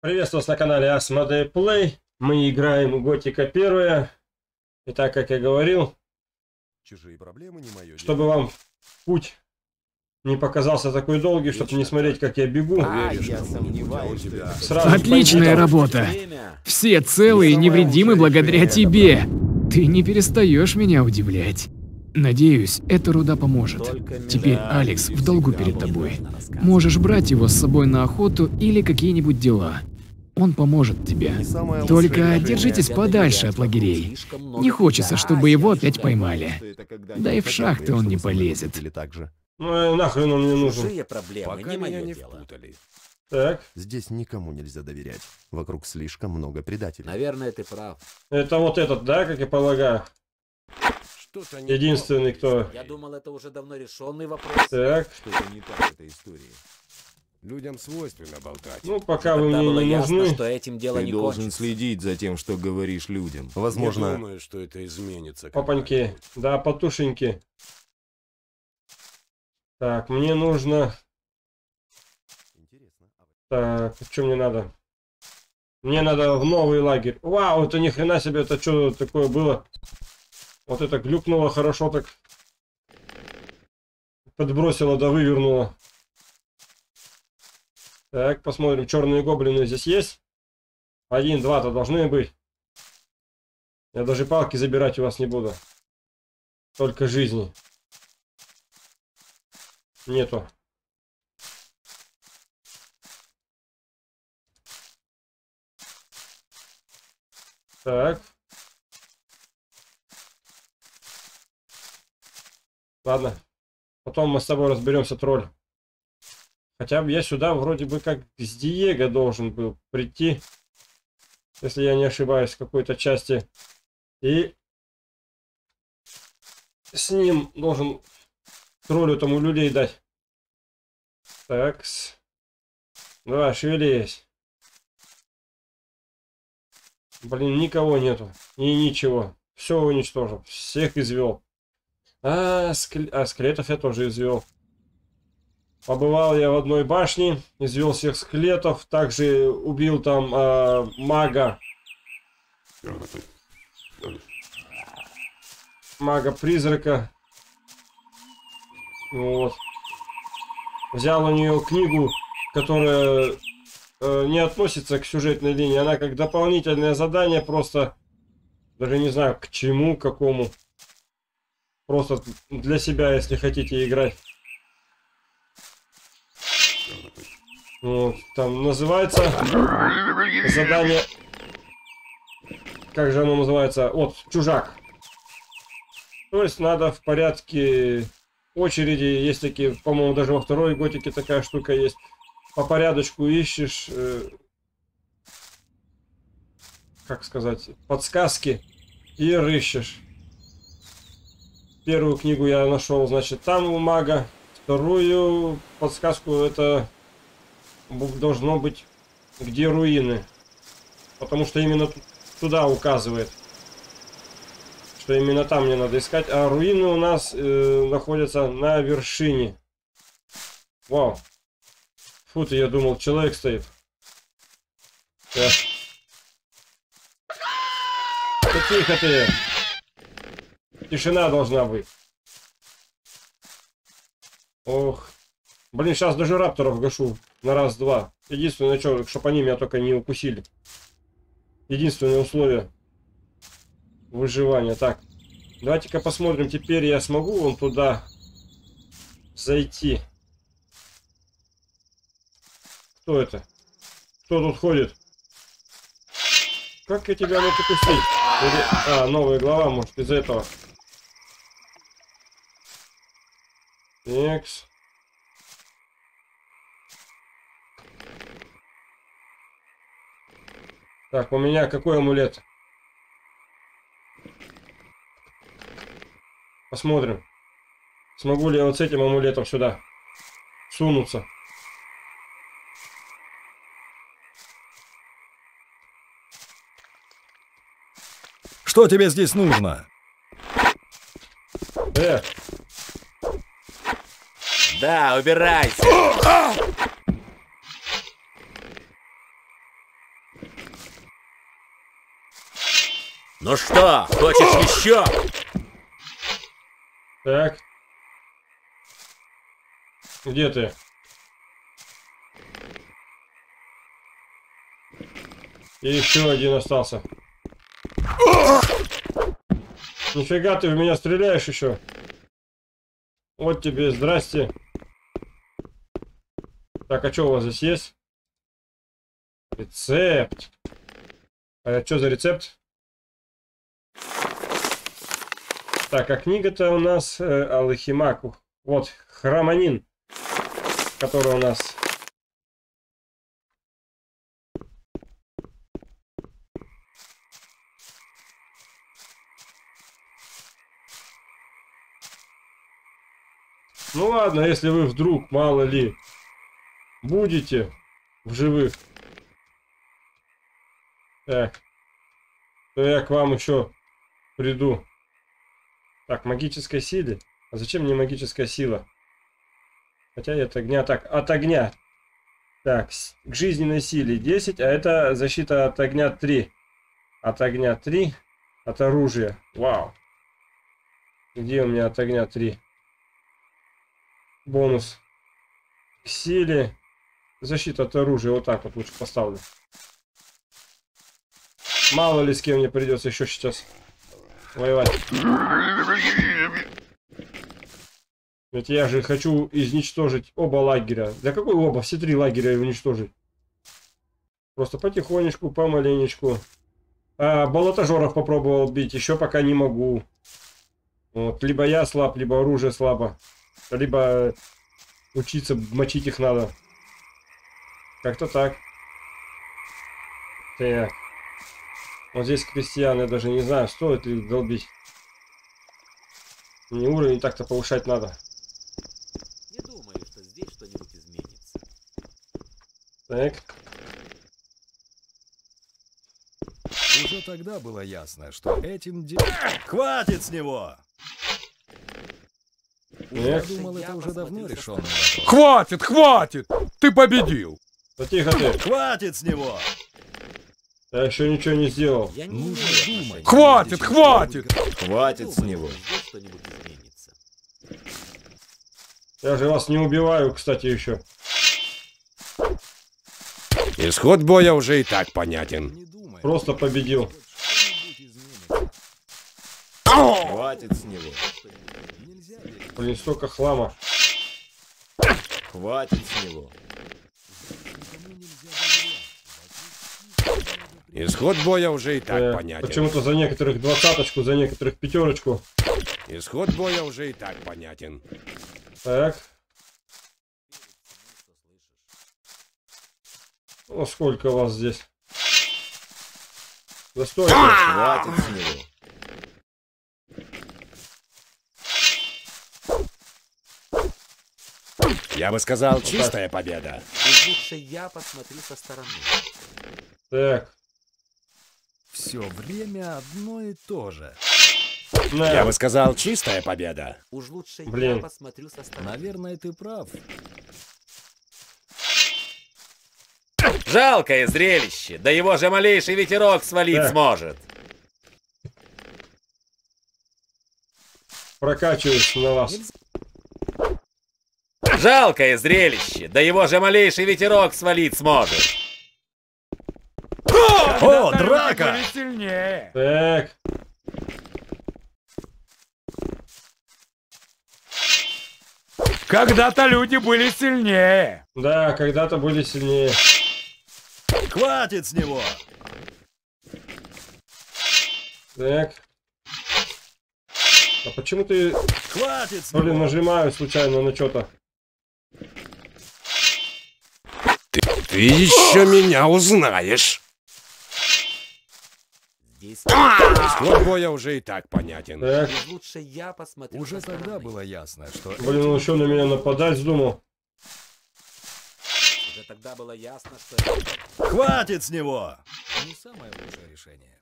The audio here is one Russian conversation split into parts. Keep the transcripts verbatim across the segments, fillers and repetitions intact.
Приветствую вас на канале Asmodee Play. Мы играем Готика первая. И так, как я говорил, Чужие проблемы не мое чтобы дело. вам путь не показался такой долгий, чтобы не смотреть, как я бегу. А, я сомневаюсь, что это Сразу Отличная пойдем. работа. Все целы и невредимы благодаря тебе. Ты не перестаешь меня удивлять. Надеюсь, эта руда поможет. Теперь Алекс в долгу перед тобой. Можешь брать его с собой на охоту или какие-нибудь дела. Он поможет тебе. Только держитесь подальше от лагерей. Не хочется, чтобы его опять поймали. Да и в шахты он не полезет. Или так же. Ну и нахрен он мне нужен. Чужие проблемы, Пока не меня мое не дело. впутали. Так, Здесь никому нельзя доверять. Вокруг слишком много предателей. Наверное, ты прав. это вот этот, да, как я полагаю? Что-то не Единственный, кто... Я думал, это уже давно решенный вопрос. Так, Что-то не так в этой истории. Людям свойственно болтать. ну пока вы Тогда мне было не ясно, нужны. что этим дело Ты не должен кончится. следить за тем, что говоришь людям. Возможно, Не думаю, что это изменится. Папоньки, да, потушеньки. Так, мне нужно... интересно. а Так, что мне надо? Мне надо в новый лагерь. Вау, это ни хрена себе, это что такое было? Вот это глюкнуло хорошо так. Подбросило, да вывернуло. Так, посмотрим, черные гоблины здесь есть? Один, два-то должны быть. Я даже палки забирать у вас не буду. Только жизни. Нету. Так. Ладно. Потом мы с тобой разберемся, тролль. Хотя бы я сюда вроде бы как с Диего должен был прийти. Если я не ошибаюсь, в какой-то части. И с ним должен троллю тому люлей дать. Так. Давай, шевелись. Блин, никого нету. И ничего. Все уничтожил. Всех извел. А, скле... а скелетов я тоже извел. Побывал я в одной башне. Извел всех скелетов. Также убил там а, мага. Мага-призрака. Вот. Взял у нее книгу, которая э, не относится к сюжетной линии. Она как дополнительное задание, просто даже не знаю к чему, к какому. Просто для себя, если хотите играть. Вот. Там называется задание... Как же оно называется? Вот, чужак. То есть надо в порядке очереди, есть такие, по-моему, даже во второй готике такая штука есть. По порядочку ищешь, э, как сказать, подсказки и рыщешь. Первую книгу я нашел, значит, там у мага. Вторую подсказку это должно быть, где руины. Потому что именно туда указывает. Что именно там мне надо искать. А руины у нас э, находятся на вершине. Вау. Фу ты, я думал, человек стоит. Так. Да тихо ты. Тишина должна быть. Ох. Блин, сейчас даже рапторов гашу. На раз-два. Единственное, что, чтобы они меня только не укусили. Единственное условие выживания. Так. Давайте-ка посмотрим. Теперь я смогу вон туда зайти. Кто это? Кто тут ходит? Как я тебя мог укусить? Или... А, новая глава, может, из этого. Экс. Так, у меня какой амулет? Посмотрим. Смогу ли я вот с этим амулетом сюда сунуться? Что тебе здесь нужно? Э, Да, убирайся. Ну что, хочешь еще? Так. Где ты? И еще один остался. Нифига ты в меня стреляешь еще. Вот тебе, здрасте. Так, а что у вас здесь есть? Рецепт. А что за рецепт? Так, а книга-то у нас э, Алхимаку. Вот, хроманин, который у нас... Ну ладно, если вы вдруг, мало ли, будете в живых, так, то я к вам еще приду. Так, магической силе. А зачем мне магическая сила? Хотя и от огня. Так, от огня. Так, к жизненной силе десять, а это защита от огня три. От огня три, от оружия. Вау. Где у меня от огня три? Бонус к силе. Защита от оружия. Вот так вот лучше поставлю. Мало ли с кем мне придется еще сейчас воевать. Ведь я же хочу изничтожить оба лагеря. Да какой оба? Все три лагеря уничтожить. Просто потихонечку, помаленечку. А, болотожоров попробовал бить. Еще пока не могу. Вот. Либо я слаб, либо оружие слабо. Либо учиться мочить их надо. Как-то так. Так. Вот здесь крестьян, я даже не знаю, стоит ли долбить. Мне уровень так-то повышать надо. Не думаю, что здесь что-нибудь изменится. Так. Уже тогда было ясно, что этим делом... Хватит с него! Я Так. думал, это уже давно решенный вопрос. Хватит, хватит! Ты победил! Да тихо ты. Хватит с него! Я еще ничего не сделал. Я не Нужно имею думать. отношения. Хватит, хватит! Хватит с него. Здесь что-нибудь изменится. Я же вас не убиваю, кстати, еще. Исход боя уже и так понятен. Не думай. Просто победил. Что-нибудь изменится. Хватит с него. Нельзя верить. Блин, столько хлама. Хватит с него. Никому нельзя доверять. Исход боя уже и так Э, понятен. Почему-то за некоторых двадцаточку, за некоторых пятерочку. Исход боя уже и так понятен. Так. О, сколько вас здесь? Да стойте. Хватит с него. Я бы сказал, чистая победа. Уж лучше я посмотрю со стороны. Так. Все время одно и то же. На. Я бы сказал, чистая победа. Уж лучше Блин. я посмотрю со стороны. Наверное, ты прав. Жалкое зрелище, да его же малейший ветерок свалить Так. сможет. Прокачиваюсь на вас. Жалкое зрелище, да его же малейший ветерок свалить сможет. О, драка! Были сильнее. Так. Когда-то люди были сильнее. Да, когда-то были сильнее. Хватит с него! Так. А почему ты, Хватит с блин, него! нажимаю случайно на что-то? Ты еще меня узнаешь. Здесь Исход боя уже и так понятен. Так. уж лучше я посмотрю Уже со тогда стороны. было ясно, что... Блин, он еще на меня нападать вздумал. Уже тогда было ясно, что... Хватит с него! Не самое лучшее решение.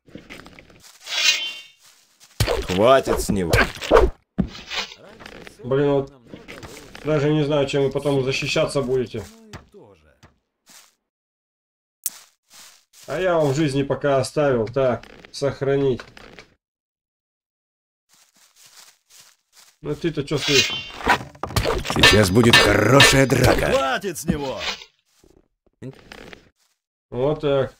Хватит с него. Раньше всё Блин, было вот намного лучше. даже не знаю, чем вы потом защищаться будете. Одно и то же. А я вам в жизни пока оставил. Так, сохранить. Ну ты-то что слышишь? Сейчас будет хорошая драка. Хватит с него! Вот так.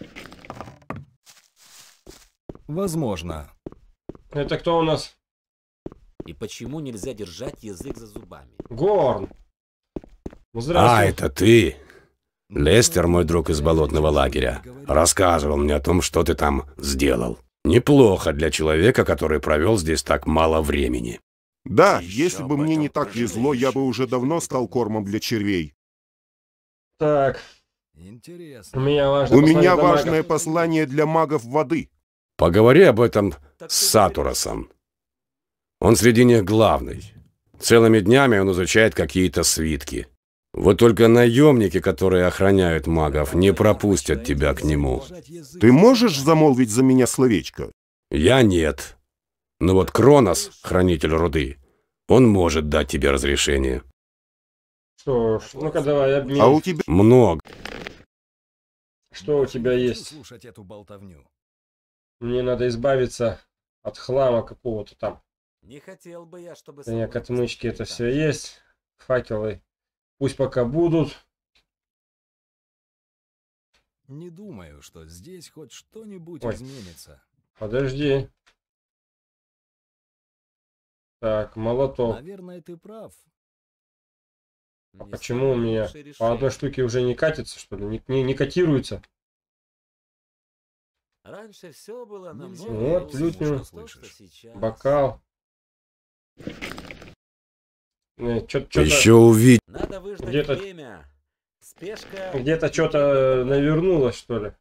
Возможно. Это кто у нас? И почему нельзя держать язык за зубами? Горн. А, Здравствуй. это ты? Лестер, мой друг из болотного лагеря, рассказывал мне о том, что ты там сделал. Неплохо для человека, который провел здесь так мало времени. Да, если бы мне не так везло, я бы уже давно стал кормом для червей. Так, у Интересно. меня важное У послание меня для важное магов. послание для магов воды. Поговори об этом с Сатуросом. Он среди них главный. Целыми днями он изучает какие-то свитки. Вот только наемники, которые охраняют магов, не пропустят тебя к нему. Ты можешь замолвить за меня словечко? Я нет. Но вот Кронос, хранитель руды, он может дать тебе разрешение. Что ж, ну-ка давай обмен. А у тебя... Много. Что у тебя есть? Слушать эту болтовню. Мне надо избавиться от хлама какого-то там. Не хотел бы я, чтобы... У меня к отмычке это все есть. Факелы пусть пока будут. Не думаю, что здесь хоть что-нибудь Ой. изменится. Подожди. Так, молоток. Наверное, ты прав. А почему у меня по одной штуке уже не катится, что ли? Не, не, не котируется? Раньше все было намного Вот, лучше, лютню. то, что сейчас. Бокал. Э, чё- чё-то- Еще увидеть. Надо выждать Где-то- время. Спешка. Где-то что-то навернулось, что ли?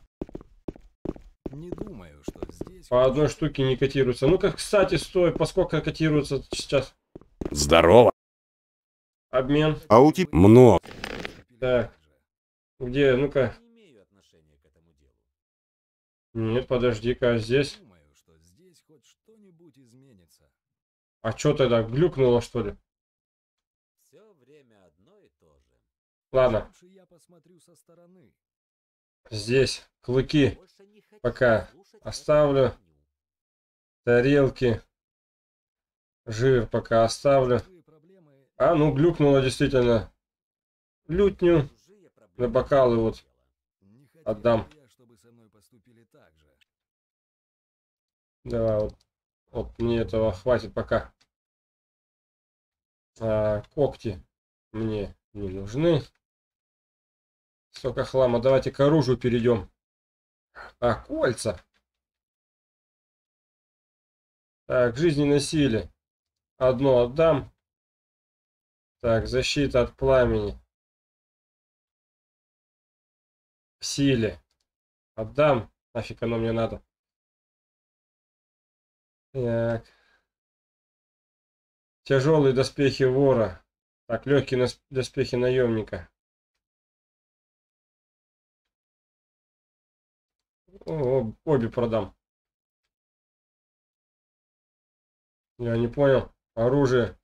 Не думаю, что здесь... По одной штуке не котируется. Ну-ка, кстати, стой, поскольку котируется сейчас Здорово. обмен. А у тебя... Много. Так. Где, ну-ка. Не имею отношения к этому делу. Нет, подожди-ка, здесь. Думаю, что здесь хоть что-нибудь изменится. А что тогда, глюкнуло, что ли? Все время одно и то же. Ладно, Лучше я посмотрю со стороны. здесь клыки, Больше не хочу пока слушать оставлю. эту фигню. тарелки, жир пока оставлю. Чужие проблемы- А, ну глюкнуло действительно. Лютню Чужие проблемы. на бокалы вот Не хотел отдам. бы я, чтобы со мной поступили так же. Давай, вот, вот мне этого хватит пока. А, когти мне не нужны. Столько хлама. Давайте к оружию перейдем. А, кольца. Так, жизненной силе. Одно отдам. Так, защита от пламени. В силе. Отдам. Нафиг оно мне надо. Так. Тяжелые доспехи вора. Так, легкие нас- доспехи наемника. О, обе продам. Я не понял. Оружие.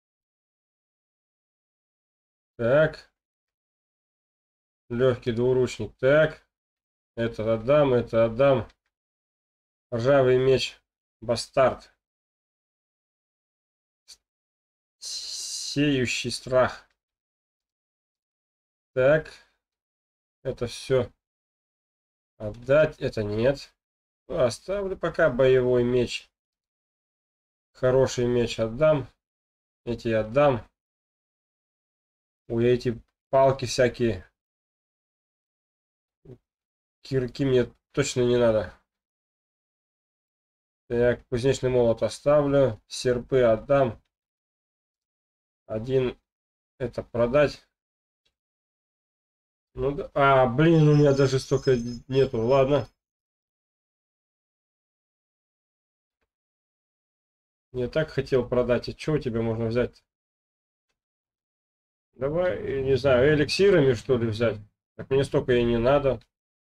Так. Легкий двуручник. Так. Это отдам, это отдам. Ржавый меч. Бастард. Сеющий страх. Так. Это все. Отдать. Это нет. Ну, оставлю пока боевой меч. Хороший меч отдам. Эти отдам. Ой, эти палки всякие. Кирки мне точно не надо. Так, кузнечный молот оставлю. Серпы отдам. Один это продать. Ну да. А, блин, у меня даже столько нету. Ладно. Я так хотел продать. И что у тебя можно взять? Давай, не знаю, эликсирами что ли взять. Так мне столько и не надо.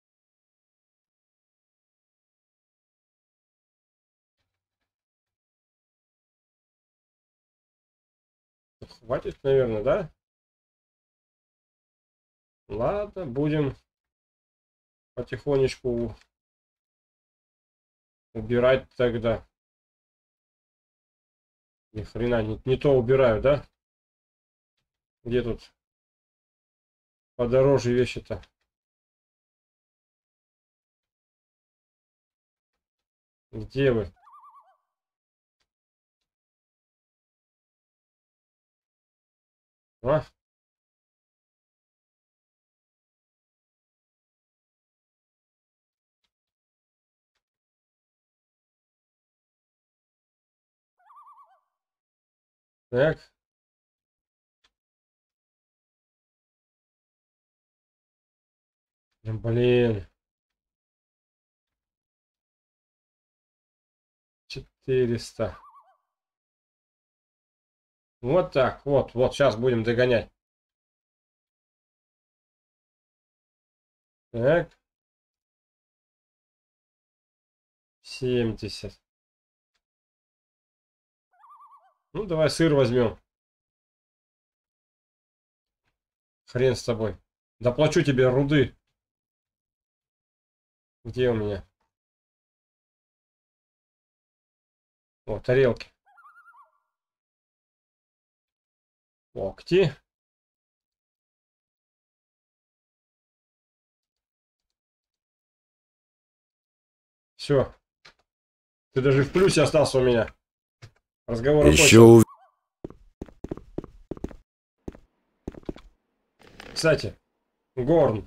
Хватит, наверное, да? Ладно, будем потихонечку убирать тогда. Ни хрена, не, не то убираю, да? Где тут подороже вещи-то? Где вы? А? Так. Блин. четыреста. Вот так. Вот, вот, сейчас будем догонять. Так. семьдесят. Ну, давай сыр возьмем. Хрен с тобой. Доплачу тебе руды. Где у меня? О, тарелки. Локти. Все. Ты даже в плюсе остался у меня. Разговор Еще окончен. Кстати, Горн.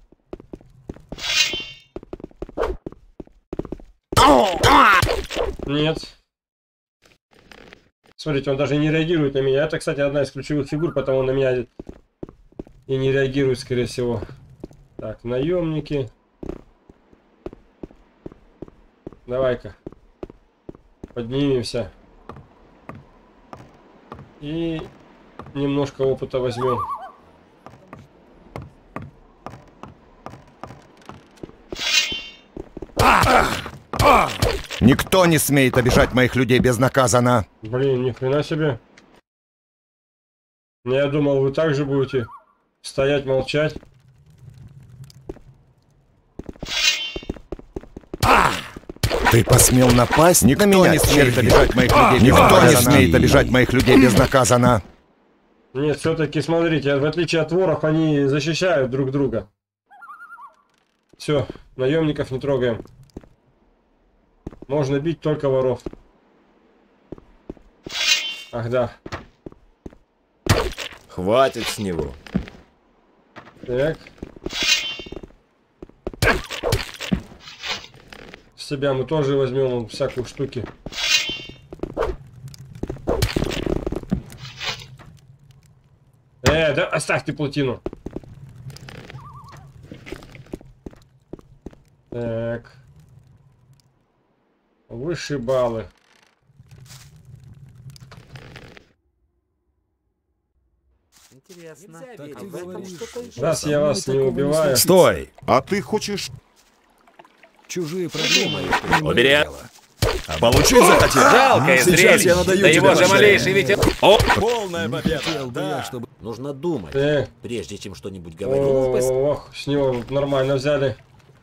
Нет. Смотрите, он даже не реагирует на меня. Это, кстати, одна из ключевых фигур, потому он на меня и не реагирует, скорее всего. Так, наемники. Давай-ка. Поднимемся. И немножко опыта возьмем. Никто не смеет обижать моих людей безнаказанно. Блин, ни хрена себе. Я думал, вы также будете стоять, молчать. Ты посмел напасть? Никто на меня, не смеет обижать моих людей. Никто не смеет обижать моих людей безнаказанно. Нет, все-таки смотрите, в отличие от воров, они защищают друг друга. Все, наемников не трогаем. Можно бить только воров. Ах да. Хватит с него. Так. С себя мы тоже возьмем всякую штуки. Э, да оставьте плотину. Так. Высшие баллы. Интересно. Раз я вас не убиваю. Стой! А ты хочешь... Чужие проблемы. Убери. Получить захотел? Жалкое Сейчас зрелище. я надаю Да тебе его же по шее. малейший ветер. О! Полная победа. Хотел бы я, чтобы... Нужно думать, Э, прежде чем что-нибудь говорить. Ну, пос- ох, с него нормально взяли.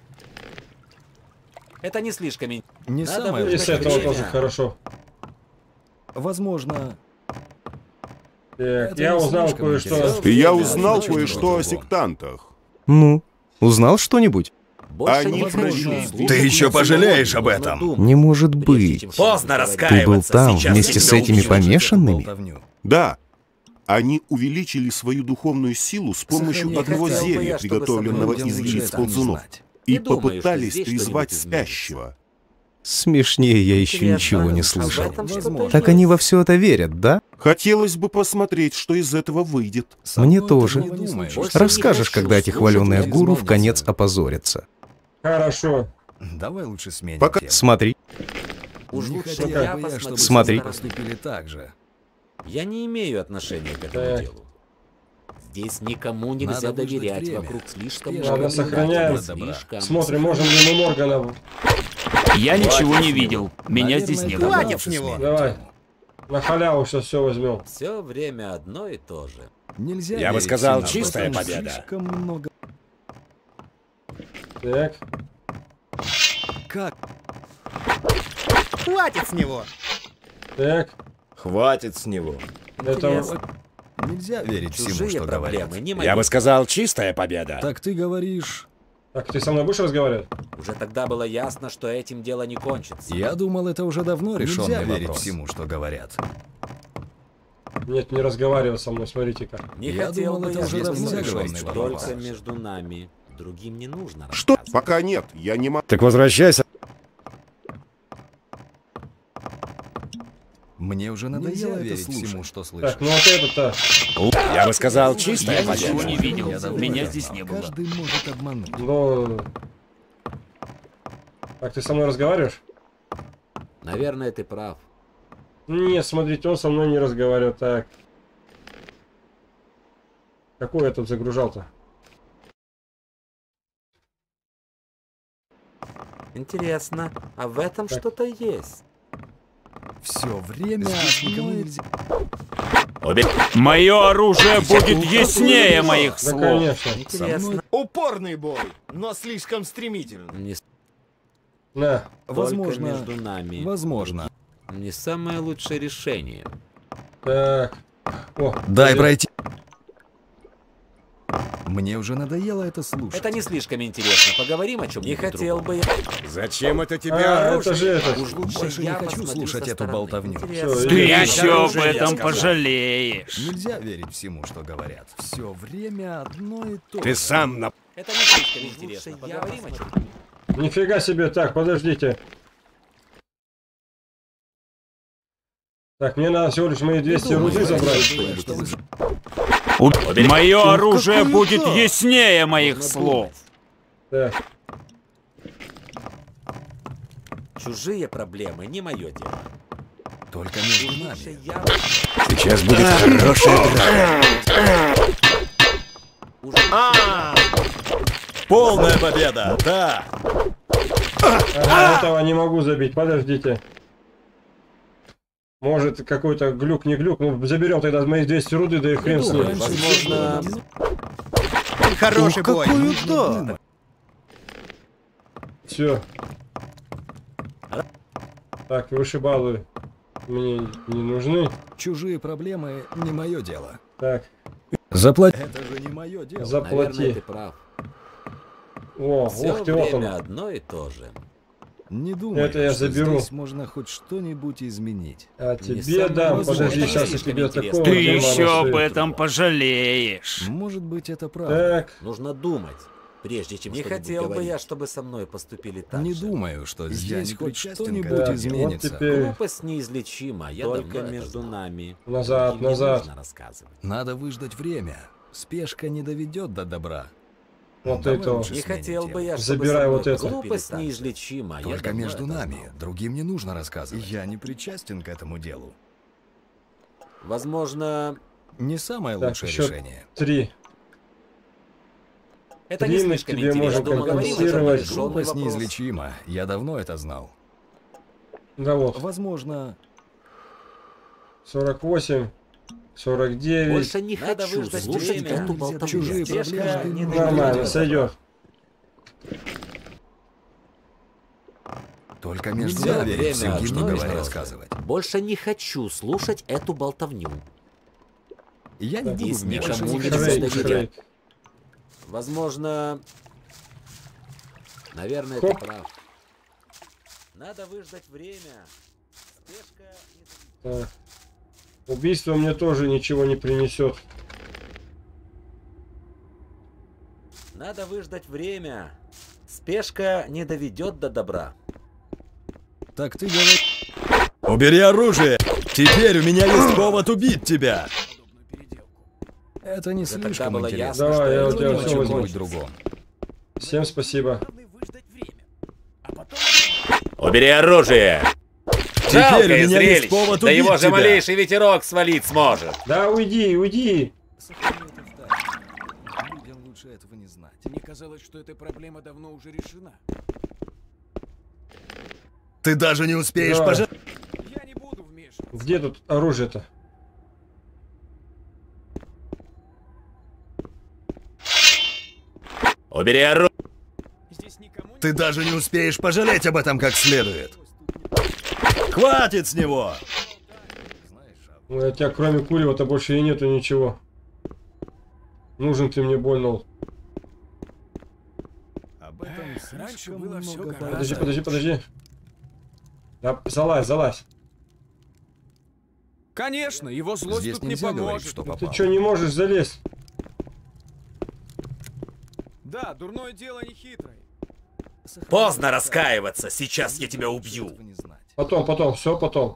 Это не слишком... ин- Не Надо самое И с выждать этого время. тоже хорошо. Возможно, Так, Это я не узнал слишком кое-что. интересно. Я Да, узнал значит, кое-что много. о сектантах. Ну, узнал что-нибудь? Больше Они не пришли. слушай. Ты еще пожалеешь об Нужно этом. думать, Не может прежде быть. чем что-нибудь Поздно говорить. Ты был раскаиваться. там Сейчас вместе я с тебя этими убью. помешанными? болтовню. Да. Они увеличили свою духовную силу с помощью Сохрани, одного хотел бы зелья, я, чтобы приготовленного со мной из делали яиц это, не ползунов, знать. и Не думаю, что попытались здесь призвать что-нибудь изменится. спящего. Смешнее я еще Интересно, ничего не а в слышал. этом что-то Возможно. Так есть. они во все это верят, да? Хотелось бы посмотреть, что из этого выйдет. Со Мне мной тоже. такого не случится. Больше не Расскажешь, хочу когда эти слушать хваленые твои гуру в измолвницы. конец опозорятся. Хорошо. Давай лучше сменим Пока- тему. Смотри, Уж Не лучше хотел я бы я, посмотрю. чтобы Смотри. все поступили так же. Я не имею отношения к этому Так. делу. Здесь никому нельзя Надо выждать доверять. время. Вокруг слишком Ладно, много сохраняем. людей, слишком. Смотрим, можем ли мы Моргана. Я ничего не видел. Меня Наверное, здесь не это было. лучше сменим Давай. тему. На халяву сейчас все возьмем. Все время одно и то же. Нельзя Я бы верить сказал, всем, чистая об этом победа. Слишком много. Так. Как? Хватит с него! Так. Хватит с него. Это... Нельзя верить всему, Чужие что проблемы, говорят. не мои. Я бы сказал, чистая победа. Так ты говоришь... Так, ты со мной будешь разговаривать? Уже тогда было ясно, что этим дело не кончится. Я думал, это уже давно решенный Нельзя верить вопрос. всему, что говорят. Нет, не разговаривай со мной, смотрите-ка. Не Я хотел думал, бы это я, уже чтобы давно слышать, решенный что вопрос. только между нами. Другим не нужно. Что? рассказывать. Пока нет, я не могу. Так возвращайся. Мне уже надоело это верить слушать. всему, что слышу. Так, ну вот это-то... Я бы сказал, чистая Я ничего победа. не видел. Я давно Меня это здесь знал. не было. Каждый может обмануть. Ну... Так, ты со мной разговариваешь? Наверное, ты прав. Нет, смотрите, он со мной не разговаривает. Так. Какой я тут загружал-то? Интересно, а в этом Так. что-то есть? Все время никому нельзя. Мое оружие будет яснее моих Да, слов. конечно. Интересно. Упорный бой, но слишком стремительный. Не с- На. Возможно, только между нами. возможно. Не самое лучшее решение. Так. О, Дай привет. пройти. Мне уже надоело это слушать. Это не слишком интересно. Поговорим о чем-нибудь. Не хотел бы я. Зачем это тебе А, оружие? это же этот. Уж лучше Больше не я хочу посмотрю слушать со эту стороны. болтовню. Интересно. Всё, Ты Я еще об уже этом сказал. пожалеешь. Нельзя верить всему, что говорят. Все время одно и то Ты же. сам на... Это не слишком интересно. Поговорим о чем. Нифига себе. Так, подождите. Так, мне надо всего лишь мои двести руды забрать. Мое оружие какой будет это? яснее моих слов. Так. Чужие проблемы не мое дело. Только между Лучше нами. я. Сейчас будет хорошая драка. Уже Полная победа, да. Ага, этого не могу забить. Подождите. Может, какой-то глюк, не глюк. Ну, заберем тогда мои двести руды, да и хрен с ним. возможно. Хороший бой. то. Все. Так, вышибалы мне не нужны. Чужие проблемы не мое дело. Так, Заплати. Это же не мое дело. Наверное, заплати. ты прав. О, Все ух ты, вот он. время одно и то же. Не думаю, Это я что заберу. здесь можно хоть что-нибудь изменить. А Не тебе самое дам. возможное. Подожди, Это сейчас я слишком тебе интересно. такого Ты дерьма еще об насыплю. этом пожалеешь. Может быть, это правда. Так, Нужно думать, прежде чем Не хотел бы я, чтобы со мной поступили так Не же. думаю, что здесь не хоть причастен к что-нибудь этому. изменится. Вот теперь- Глупость неизлечима, я только давно это между нами. назад, Другим не назад. нужно рассказывать. Надо выждать время. Спешка не доведет до добра. Вот Давай этого. лучше Не сменим хотел тему. бы я, чтобы Забирай со мной вот это. поступили Глупость так же. неизлечима, я Только давно между это нами. знал. Другим не нужно рассказывать. Я не причастен к этому делу. Возможно, Не самое Так, лучшее еще решение. три. это не Длинных слишком тебе интересно. можно Думал, говорим о чем-то компенсировать. решенный Глупость вопрос. неизлечима. Я давно это знал. Да вот. Возможно, сорок восемь. сорок девять. Больше не Надо хочу выждать слушать время. эту болтовню. Чужие Спешка проблемы не не Нормально, доведет. сойдет. только Нельзя между нами время всем, что одно и говорят, то же. рассказывать. Больше не хочу слушать эту болтовню. Я не буду Здесь вмешиваться. никому не Шрейк, доверять. Шрейк. Возможно, наверное, Хоп. ты прав. Надо выждать время. Спешка не Так. Убийство мне тоже ничего не принесет. Надо выждать время. Спешка не доведет до добра. Так ты говоришь... Убери оружие! Теперь у меня есть повод убить тебя! Это не Уже тогда слишком было интересно. ясно, Давай, что я это у тебя не всё очень возьму. Чем-нибудь кончится. другом. Всем спасибо. Убери оружие! Теперь у Жалкое меня есть зрелище! повод Да убить его же тебя. малейший ветерок свалить сможет! Да уйди, уйди. Людям лучше этого не знать. Мне казалось, что эта проблема давно уже решена. Ты даже не успеешь Давай. пожать. Я не буду вмешиваться. Где тут оружие-то? Убери оружие! Здесь никому не... Ты даже не успеешь пожалеть об этом как следует. Хватит с него! Знаешь, Ну, у тебя кроме курева-то больше и нету ничего. Нужен ты мне больно. Раньше было все гораздо. Подожди, подожди, подожди. Да, залазь, залазь. Конечно, его злость Здесь тут не нельзя говорить, поможет. что Ты попало. что, не можешь залезть? Да, дурное дело не хитрое. Поздно раскаиваться, сейчас я тебя убью. Потом, потом, все потом.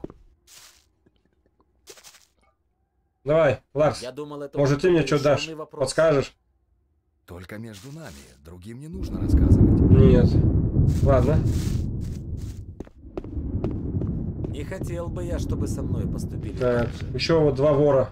Давай, Ларс. Я думал, это Может, ты мне что дашь? решенный вопрос. Подскажешь? Только между нами. Другим не нужно рассказывать. Нет. Ладно. Не хотел бы я, чтобы со мной поступили. Так, еще вот два вора.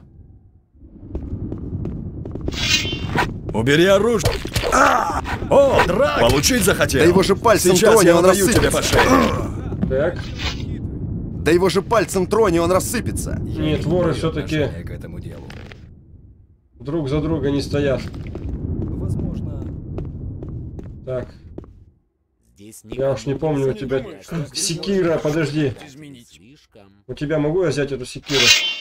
Убери оружие. А! О, драк! Получить захотел. Да его же пальцем Сейчас трони, я он надаю тебе по рассыпется. шее. Так. Да его же пальцем трони, он рассыпется. Нет, воры все-таки К этому делу. друг за друга не стоят. Возможно. Так. Здесь Я уж не помню, у тебя... Секира, подожди. У тебя могу я взять эту секиру?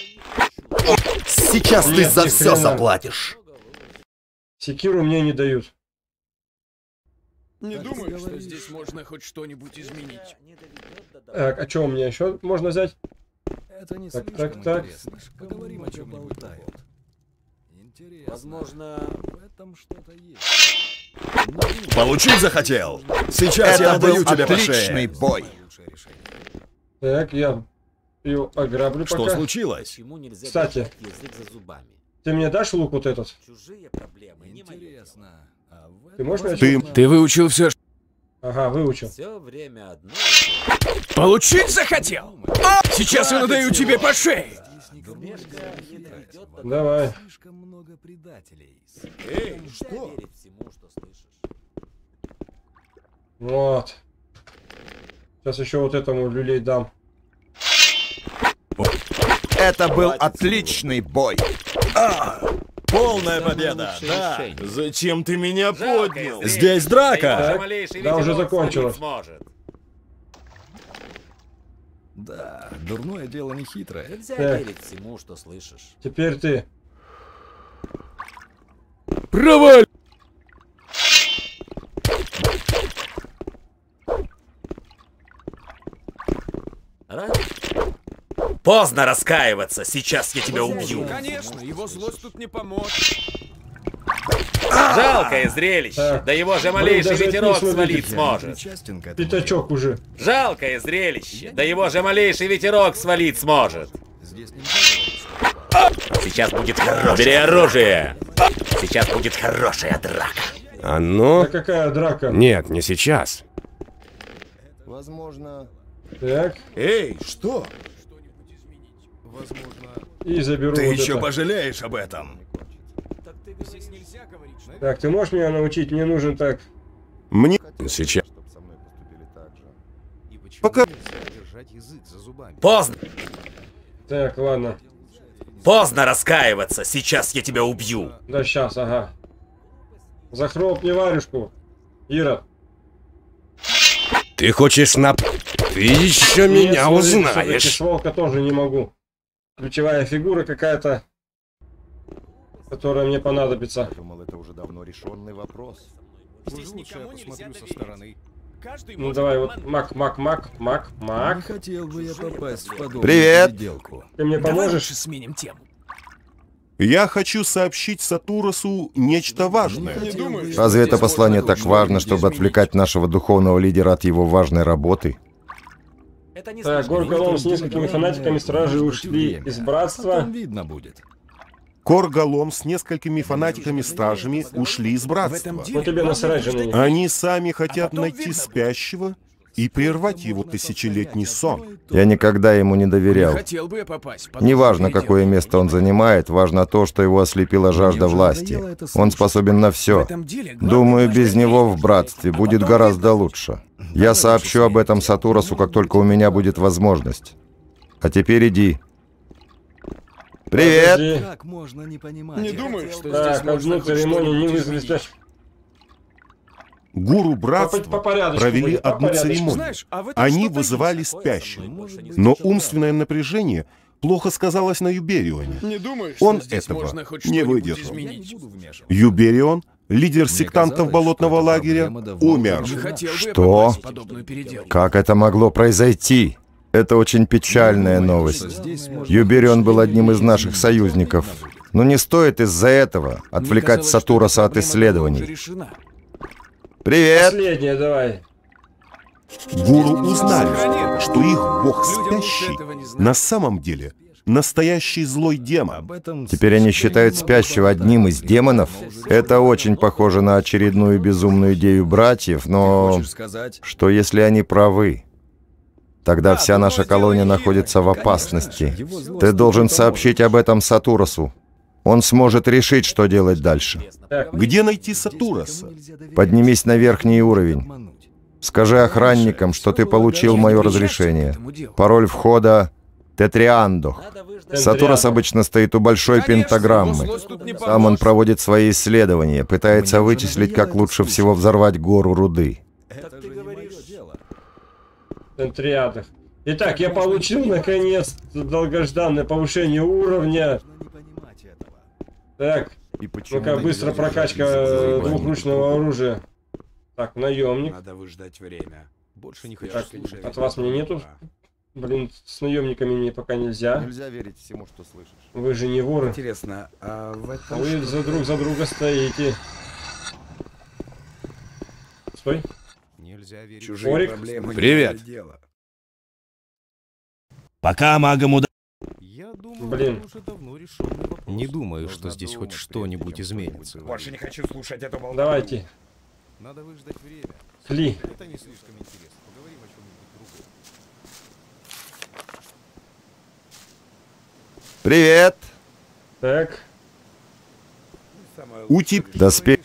Сейчас ты Нет, за ни все хрена. заплатишь. Секиру мне не дают. Не думаю, что здесь можно хоть что-нибудь изменить. Так, а что у меня еще можно взять? Это не Так, слишком так, так. интересно. Поговорим о чем-нибудь таком. Интересно. Возможно, В этом что-то есть. Получить захотел. Сейчас Это я был отдаю тебе по отличный шее. бой. Так, я ее ограблю Что пока. случилось? почему нельзя Кстати. держать язык за зубами? Ты мне дашь лук вот этот? Чужие проблемы, не мои. Интересно. А в Ты можешь мне Ты- отсюда? Ты выучил все. Ага, выучил. Все время одно. Получить захотел? Сейчас я надаю тебе по шее. Давай. Слишком много предателей. Эй, что? Верить всему, что слышишь. Вот. Сейчас еще вот этому люлей дам. Это был отличный бой. Полная победа, да. Зачем ты меня поднял? Здесь драка. Так, да, уже закончилось. Да, дурное дело не хитрое. Нельзя Так. верить всему, что слышишь. Теперь ты. Проваль! Раз. Поздно раскаиваться, сейчас я тебя убью. Конечно, его злость тут не поможет. Жалкое зрелище, Так. да его же Блин, малейший даже ветерок отлично свалить выглядит. сможет. Причастен к этому Пятачок уже. Жалкое зрелище, да его же малейший ветерок свалить сможет. делу. Здесь нельзя говорить, что Сейчас будет хорошее. Бери оружие. Сейчас будет хорошая драка. А ну... Да какая драка? Нет, не сейчас. Возможно, Так, Эй, что? и заберу ты вот еще это. пожалеешь об этом. Здесь нельзя говорить, что Так, ты можешь меня научить? Мне нужен так. Мне... Сейчас. Пока... Держать язык за зубами. Поздно. Так, ладно. Поздно раскаиваться, сейчас я тебя убью. Да сейчас, ага. Захлопни варежку. Ира. Ты хочешь на... Ты еще Нет, меня смотри, всё-таки узнаешь. с волка тоже не могу. Ключевая фигура какая-то, которая мне понадобится. думал, это уже давно решенный вопрос. здесь никому нельзя доверить. Каждый Ну может давай, вот обмануть. мак, мак, мак, мак, Не мак. хотел бы я попасть в подобную Привет. переделку. Ты мне Давай поможешь? лучше сменим тему. Я хочу сообщить Сатуросу нечто важное. Разве это послание так важно, чтобы отвлекать нашего духовного лидера от его важной работы? Это не Так, слишком Горголом с несколькими фанатиками стражи ушли из братства. Потом видно будет. Корголом с несколькими фанатиками-стражами ушли из братства. Ну тебе насрать же на них. Они сами хотят найти спящего и прервать его тысячелетний сон. Я никогда ему не доверял. Хотел бы я попасть. под Неважно, такую какое переделку. место он занимает, важно то, что его ослепила жажда власти. Он способен на В все. этом деле главное Думаю, наше без него в доверие. братстве будет гораздо лучше. Я сообщу об этом Сатуросу, как только у меня будет возможность. А теперь иди. Привет! Подожди. Как можно не понимать? Не Я думаю, хотел что бы- здесь Так, можно одну хоть церемонию не что-нибудь вызвали. изменить. Гуру По, братства по порядочку провели будет, по одну порядочку. церемонию. Знаешь, а в этом Они что-то вызывали есть. спящего. больше не Но слышал. умственное напряжение плохо сказалось на Юберионе. Не думаешь, Он что здесь этого можно хоть не что-нибудь выдержал. изменить? Юберион, лидер сектантов болотного лагеря, умер. Не хотел бы я Что? попасть в подобную переделку. Как это могло произойти? Это очень печальная новость. Юберион был одним из наших союзников. Но не стоит из-за этого отвлекать Сатуроса от исследований. Привет! Последнее давай. Гуру узнали, что их бог спящий на самом деле настоящий злой демон. Теперь они считают спящего одним из демонов? Это очень похоже на очередную безумную идею братьев, но... Что если они правы? Тогда вся наша колония находится в опасности. Ты должен сообщить об этом Сатуросу. Он сможет решить, что делать дальше. Где найти Сатуроса? Поднимись на верхний уровень. Скажи охранникам, что ты получил мое разрешение. Пароль входа — Тетриандох. Сатурос обычно стоит у большой пентаграммы. Там он проводит свои исследования, пытается вычислить, как лучше всего взорвать гору руды. Тетриандох. Итак, я получил, наконец, долгожданное повышение уровня. Так, ну-ка, быстро прокачка двухручного оружия. Так, наемник. Надо выждать время. Больше не хочу Так, слушать. от вас мне нету. Блин, с наемниками мне пока нельзя. Нельзя верить всему, что слышишь. Вы же не воры. Интересно, а в этом Вы что-то- за друг за друга стоите. Стой. Нельзя верить. Чужие Орик. проблемы. Привет. Не дело. Пока магам удалось... Блин. Не думаю, что здесь хоть что-нибудь изменится. Больше не хочу слушать эту болтовню. Давайте. Надо выждать время. Фли. Это не слишком интересно. Поговорим о чем-нибудь другом. Привет! Так. Утип, Доспех.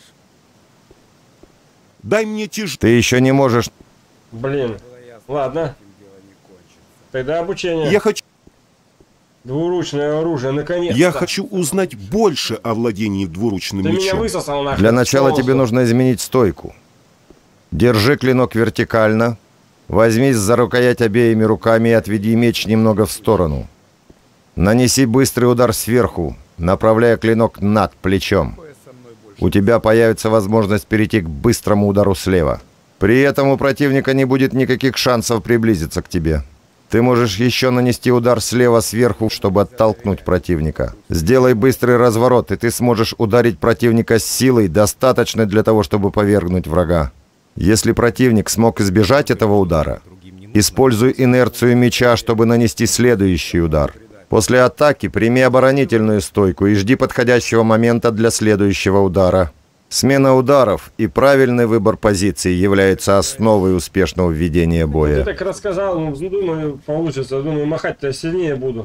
дай мне тяж... Ты еще не можешь... Блин. Ладно. Тогда обучение. Я хочу... Двуручное оружие, наконец-то. Я хочу узнать больше о владении двуручным Ты меня мечом. высосал нахуй. Для начала тебе полностью. нужно изменить стойку. Держи клинок вертикально. Возьмись за рукоять обеими руками и отведи меч немного в сторону. Нанеси быстрый удар сверху, направляя клинок над плечом. У тебя появится возможность перейти к быстрому удару слева. При этом у противника не будет никаких шансов приблизиться к тебе. Ты можешь еще нанести удар слева сверху, чтобы оттолкнуть противника. Сделай быстрый разворот, и ты сможешь ударить противника с силой, достаточной для того, чтобы повергнуть врага. Если противник смог избежать этого удара, используй инерцию меча, чтобы нанести следующий удар. После атаки прими оборонительную стойку и жди подходящего момента для следующего удара. Смена ударов и правильный выбор позиций является основой успешного ведения Ты боя. так рассказал, ну, думаю, получится. Думаю, махать-то я сильнее буду.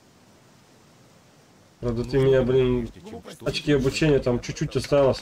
Правда, ты меня, блин, очки обучения там чуть-чуть осталось.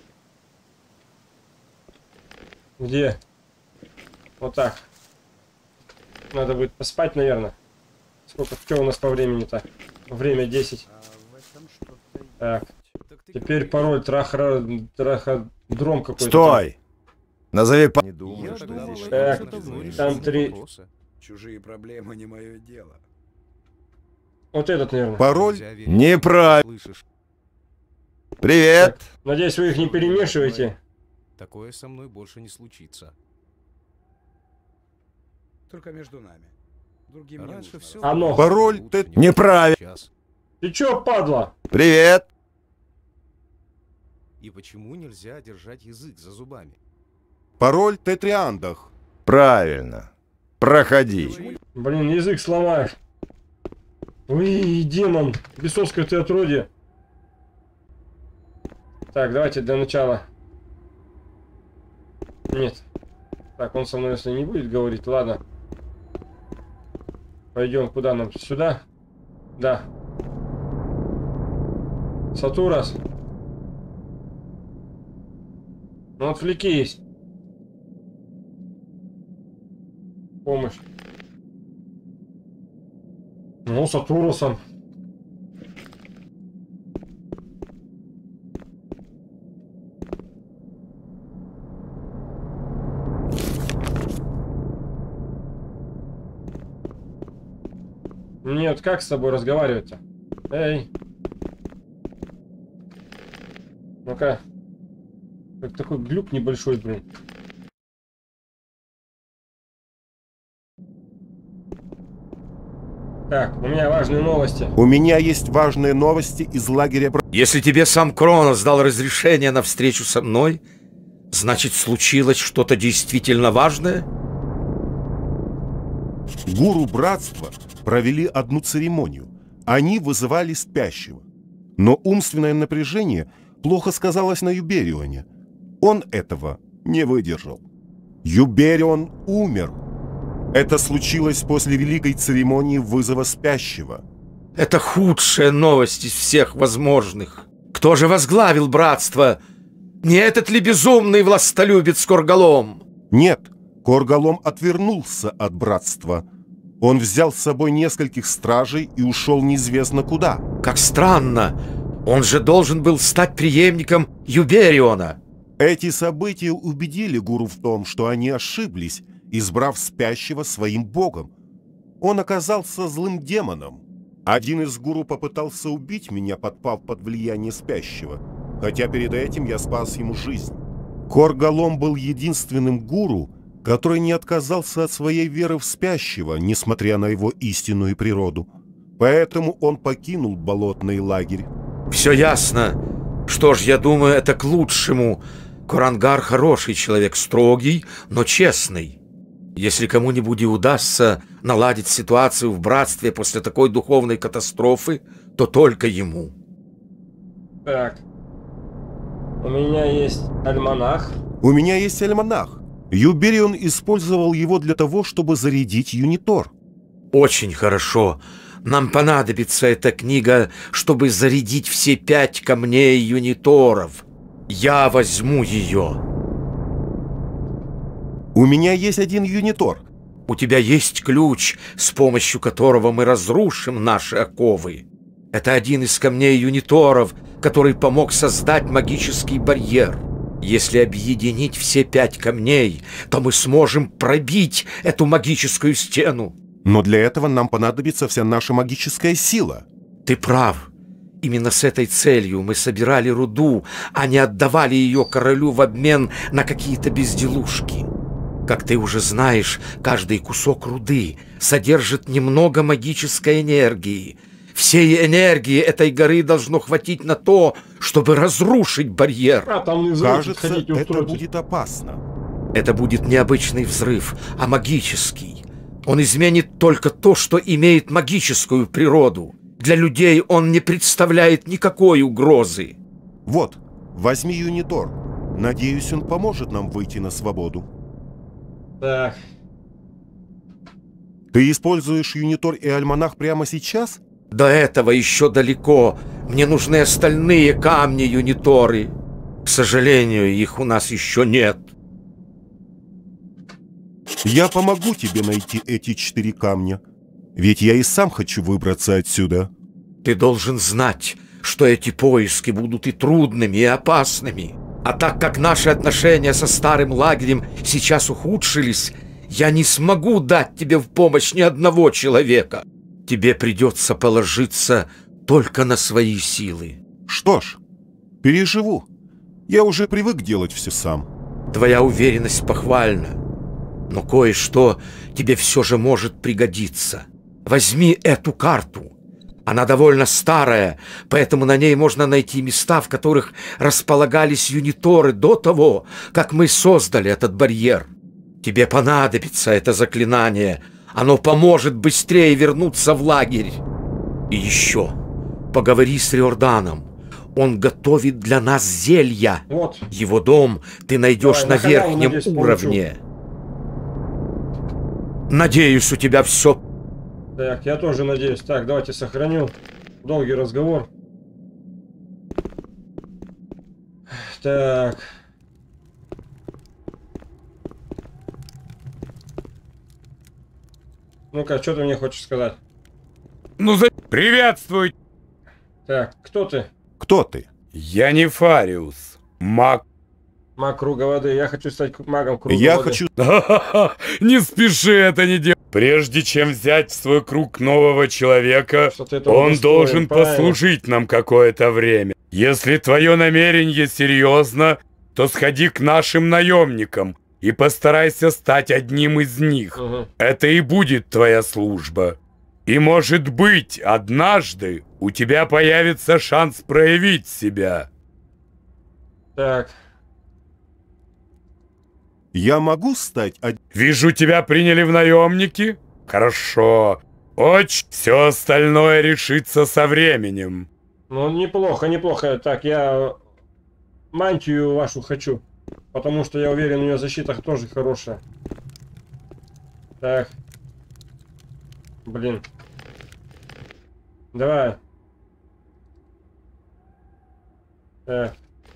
Где? Вот так. Надо будет поспать, наверное. Сколько? Что у нас по времени-то? Время десять. Так. Теперь пароль трахра... траходром какой-то. Стой! Назови по... Не думаю, что здесь Так, что-то там три... Чужие проблемы не мое дело. Вот этот, наверное. Пароль? Неправильно. Привет! Так, надеюсь, вы их не перемешиваете. Такое со мной больше не случится. Только между нами. Другим раньше все. Оно. Пароль Т... Неправильно. Ты чё, падла? Привет! И почему нельзя держать язык за зубами? Пароль Тетриандах. Правильно. Проходи. Блин, язык сломаешь. Ой, демон. Бесовское ты отродье. Так, давайте для начала. Нет. Так, он со мной если не будет говорить, ладно. Пойдем, куда нам? Сюда? Да. Сатурос. Ну, отвлекись. Помощь. Ну, Сатуросом. Нет, как с тобой разговаривать-то? Эй. Ну-ка. Как такой глюк небольшой, блин. Так, у меня важные новости. У меня есть важные новости из лагеря... Если тебе сам Кронос дал разрешение на встречу со мной, значит, случилось что-то действительно важное? Гуру братства провели одну церемонию. Они вызывали спящего. Но умственное напряжение плохо сказалось на Юберионе. Он этого не выдержал. Юберион умер. Это случилось после великой церемонии вызова спящего. Это худшая новость из всех возможных. Кто же возглавил братство? Не этот ли безумный властолюбец Коргалом? Нет, Коргалом отвернулся от братства. Он взял с собой нескольких стражей и ушел неизвестно куда. Как странно. Он же должен был стать преемником Юбериона. Эти события убедили гуру в том, что они ошиблись, избрав спящего своим богом. Он оказался злым демоном. Один из гуру попытался убить меня, подпав под влияние спящего, хотя перед этим я спас ему жизнь. Коргалом был единственным гуру, который не отказался от своей веры в спящего, несмотря на его истинную природу. Поэтому он покинул болотный лагерь. Все ясно. Что ж, я думаю, это к лучшему. Корангар хороший человек, строгий, но честный. Если кому-нибудь и удастся наладить ситуацию в братстве после такой духовной катастрофы, то только ему. Так. У меня есть альманах. У меня есть альманах. Юберион использовал его для того, чтобы зарядить Юнитор. Очень хорошо. Нам понадобится эта книга, чтобы зарядить все пять камней Юниторов. Я возьму ее. У меня есть один Юнитор. У тебя есть ключ, с помощью которого мы разрушим наши оковы. Это один из камней Юниторов, который помог создать магический барьер. Если объединить все пять камней, то мы сможем пробить эту магическую стену. Но для этого нам понадобится вся наша магическая сила. Ты прав. Именно с этой целью мы собирали руду, а не отдавали ее королю в обмен на какие-то безделушки. Как ты уже знаешь, каждый кусок руды содержит немного магической энергии. Всей энергии этой горы должно хватить на то, чтобы разрушить барьер. А, там Кажется, это будет опасно. Это будет не обычный взрыв, а магический. Он изменит только то, что имеет магическую природу. Для людей он не представляет никакой угрозы. Вот, возьми Юнитор. Надеюсь, он поможет нам выйти на свободу. Так. Ты используешь Юнитор и альманах прямо сейчас? До этого еще далеко. Мне нужны остальные камни Юниторы. К сожалению, их у нас еще нет. Я помогу тебе найти эти четыре камня. Ведь я и сам хочу выбраться отсюда. Ты должен знать, что эти поиски будут и трудными, и опасными. А так как наши отношения со старым лагерем сейчас ухудшились, я не смогу дать тебе в помощь ни одного человека. Тебе придется положиться только на свои силы. Что ж, переживу. Я уже привык делать все сам. Твоя уверенность похвальна. Но кое-что тебе все же может пригодиться. Возьми эту карту. Она довольно старая, поэтому на ней можно найти места, в которых располагались юниторы до того, как мы создали этот барьер. Тебе понадобится это заклинание. Оно поможет быстрее вернуться в лагерь. И еще, поговори с Риорданом. Он готовит для нас зелья. Вот. Его дом ты найдешь Давай, на верхнем надеюсь, уровне. Надеюсь, у тебя все. Так, я тоже надеюсь. Так, давайте сохраню. Долгий разговор. Так. Ну-ка, что ты мне хочешь сказать? Ну, за... Приветствуй! Так, кто ты? Кто ты? Я Нефариус, маг. Маг круга воды. Я хочу стать магом круга Я воды. хочу... Не спеши это не делать. Прежде чем взять в свой круг нового человека, он должен послужить нам какое-то время. Если твое намерение серьезно, то сходи к нашим наемникам и постарайся стать одним из них. Угу. Это и будет твоя служба. И, может быть, однажды у тебя появится шанс проявить себя. Так. Я могу стать... Вижу, тебя приняли в наемники? Хорошо. Очень. Все остальное решится со временем. Ну, неплохо, неплохо. Так, я мантию вашу хочу. Потому что я уверен, у нее защита тоже хорошая. Так. Блин. Давай. Так.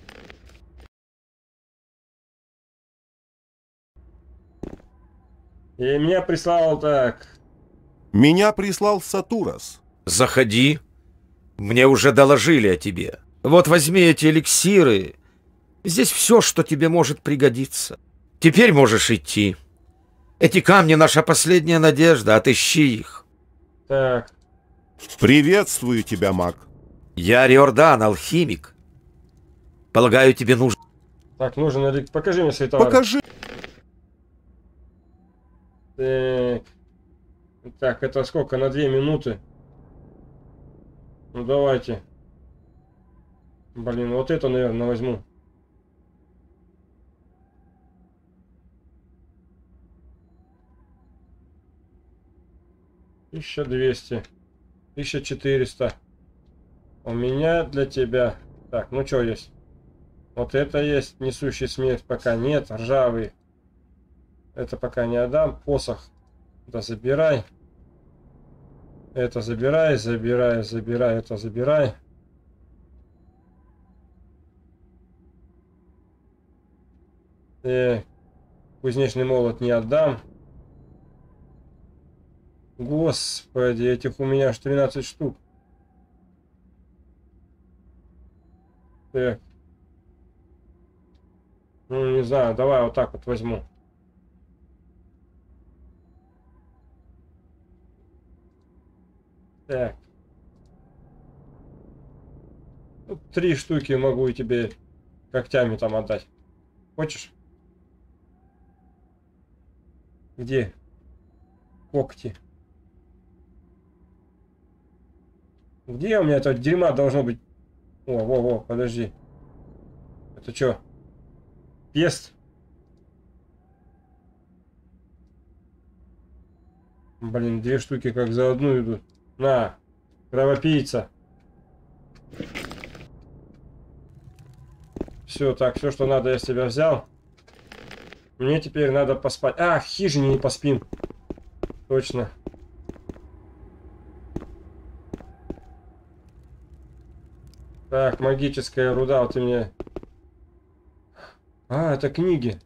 И меня прислал так. Меня прислал Сатурос. Заходи. Мне уже доложили о тебе. Вот возьми эти эликсиры. Здесь все, что тебе может пригодиться. Теперь можешь идти. Эти камни — наша последняя надежда. Отыщи их. Так. Приветствую тебя, маг. Я Риордан, алхимик. Полагаю, тебе нужно... Так, нужен эликсир. Покажи мне свои товары. Покажи. Так. Так, это сколько? На две минуты. Ну давайте. Блин, вот это, наверное, возьму. тысяча двести. тысяча четыреста. У меня для тебя. Так, ну что есть? Вот это есть. Несущий смерть пока нет. Ржавый. Это пока не отдам. Посох. Да забирай. Это забирай, забирай, забирай, это забирай. Э, кузнечный молот не отдам. Господи, этих у меня аж тринадцать штук. Так. Ну, не знаю, давай вот так вот возьму. Так. Ну, три штуки могу тебе когтями там отдать. Хочешь? Где? Когти. Где у меня это дерьма должно быть? О, во, во, подожди. Это что? Пест? Блин, две штуки как за одну идут. На, кровопийца. Все, так, все, что надо, я с тебя взял. Мне теперь надо поспать. А, в хижине не поспим. Точно. Так, магическая руда, вот ты мне... А, это книги.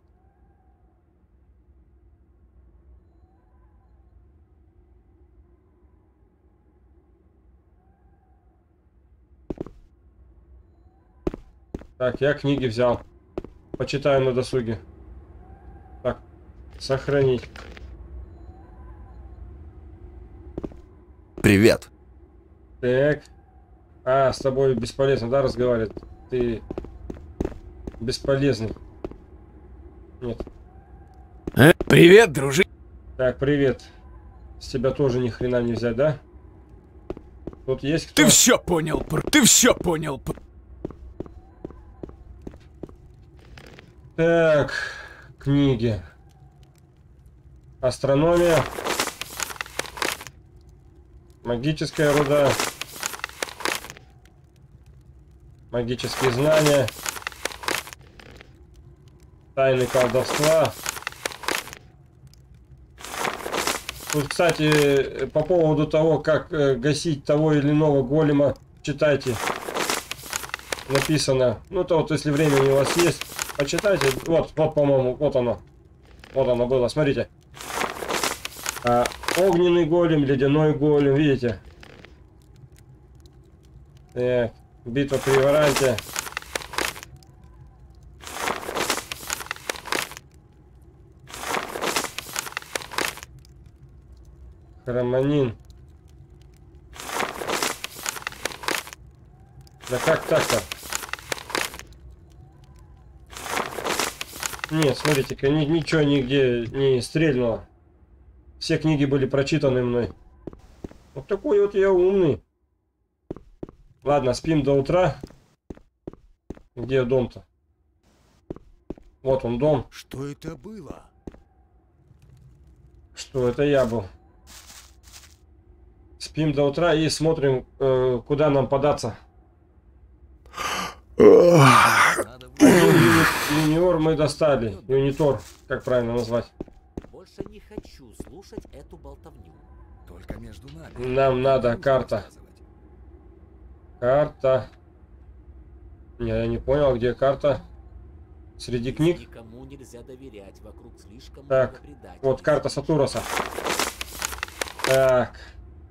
Так, я книги взял. Почитаю на досуге. Так, сохранить. Привет. Так. А, с тобой бесполезно, да, разговаривать? Ты бесполезный. Нет. Э, привет, дружи. Так, привет. С тебя тоже ни хрена не взять, да? Тут есть кто? Ты все понял, ты все понял. Так, книги. Астрономия. Магическая руда. Магические знания. Тайны колдовства. Тут, кстати, по поводу того, как э, гасить того или иного голема, читайте. Написано. Ну, то вот, если времени у вас есть, почитайте. Вот, вот, по-моему, вот оно. Вот оно было, смотрите. А, огненный голем, ледяной голем, видите? Так, битва при Варанте. Хроманин. Да как так-то? Нет, смотрите-ка, ни, ничего нигде не стрельнуло. Все книги были прочитаны мной. Вот такой вот я умный. Ладно, спим до утра. Где дом-то? Вот он, дом. Что это было? Что это я был? Спим до утра и смотрим, э, куда нам податься. Юниор мы достали. Юнитор, как правильно назвать? Больше не хочу слушать эту болтовню. Только между нами. Нам надо карта. Карта. Не, я не понял, где карта. Среди книг. Никому нельзя доверять, вокруг слишком так, вот карта Сатуроса. Так.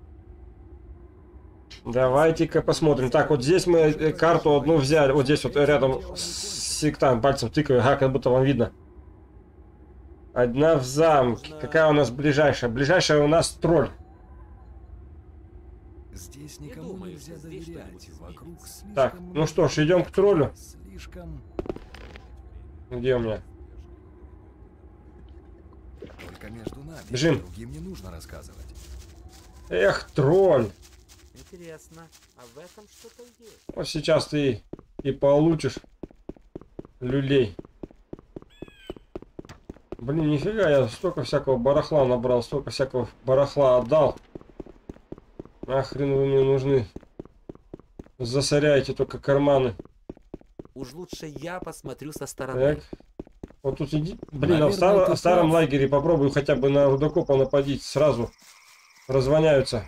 Давайте-ка посмотрим. Так, вот здесь мы карту одну взяли. Вот здесь вот рядом с сектантом пальцем тыкаю. Ага, как будто вам видно. Одна в замке. Какая у нас ближайшая? Ближайшая у нас тролль. Здесь никому нельзя доверять. Вокруг слишком... Так, ну что ж, идем к троллю. Слишком... Где у меня? Только между нами. Бежим. Другим не нужно рассказывать. Эх, тролль. Интересно, а в этом что-то есть? Вот сейчас ты и получишь люлей. Блин, нифига, я столько всякого барахла набрал, столько всякого барахла отдал. Нахрен вы мне нужны? Засоряете только карманы. Уж лучше я посмотрю со стороны. Так. Вот тут иди. Блин, а в, стар... в старом лагере попробую хотя бы на рудокопа нападить. Сразу развоняются.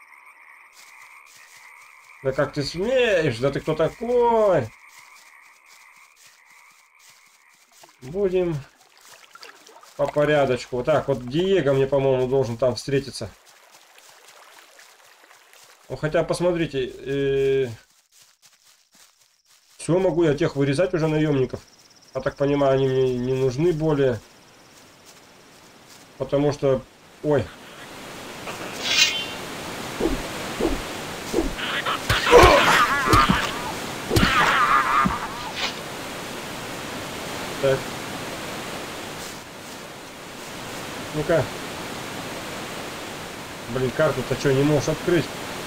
Да как ты смеешь? Да ты кто такой? Будем по порядочку. Так, вот Диего мне, по-моему, должен там встретиться. Ну, хотя, посмотрите. Э... Все, могу я тех вырезать уже, наемников. Я так понимаю, они мне не нужны более. Потому что... Ой. Так. Ну-ка. Блин, карту-то что, не можешь открыть?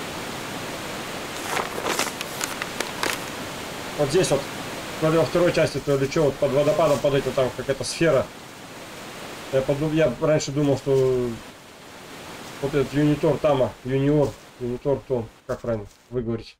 Вот здесь вот, смотри, во второй части, то ли что, вот под водопадом, под этим там какая-то сфера. Я, подумал, я раньше думал, что вот этот юнитор там, юниор, юнитор, то, как правильно выговорить.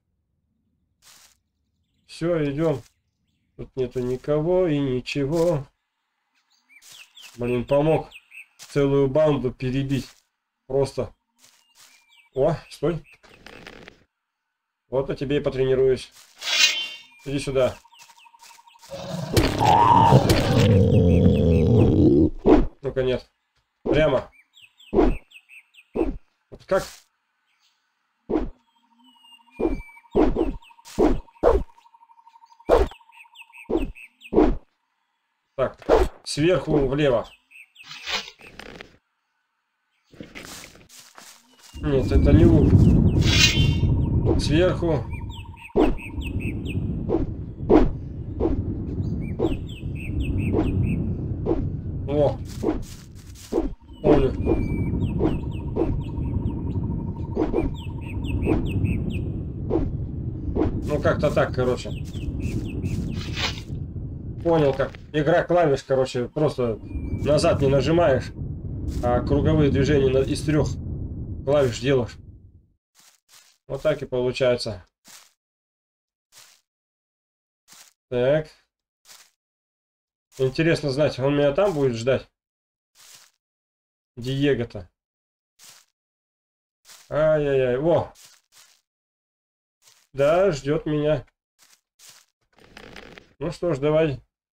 Все, идем. Тут нету никого и ничего. Блин, помог целую банду перебить. Просто. О, стой. Вот я тебе и потренируюсь. Иди сюда. Ну-ка, нет. Прямо. Вот как? Так, сверху влево. Нет, это не лук. Сверху. О, понял. Ну как-то так, короче. Понял как. Игра клавиш, короче, просто назад не нажимаешь, а круговые движения из трех клавиш делаешь. Вот так и получается. Так. Интересно знать, он меня там будет ждать? Диего-то. Ай-яй-яй. Во! Да, ждет меня. Ну что ж, давай.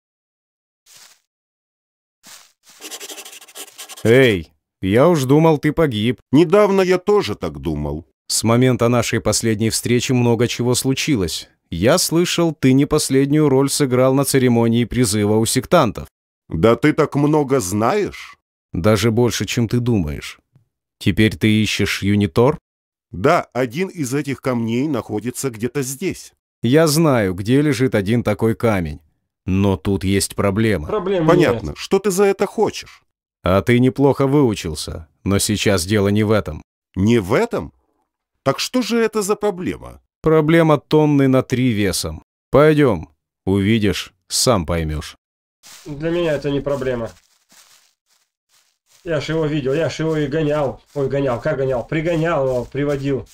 Эй, я уж думал, ты погиб. Недавно я тоже так думал. С момента нашей последней встречи много чего случилось. Я слышал, ты не последнюю роль сыграл на церемонии призыва у сектантов. Да ты так много знаешь? Даже больше, чем ты думаешь. Теперь ты ищешь Юнитор? Да, один из этих камней находится где-то здесь. Я знаю, где лежит один такой камень. Но тут есть проблема. Проблем Понятно. нет. Что ты за это хочешь? А ты неплохо выучился. Но сейчас дело не в этом. Не в этом? Так что же это за проблема? Проблема тонны на три весом. Пойдем. Увидишь, сам поймешь. Для меня это не проблема. Я ж его видел, я ж его и гонял. Ой, гонял, как гонял? Пригонял его, приводил.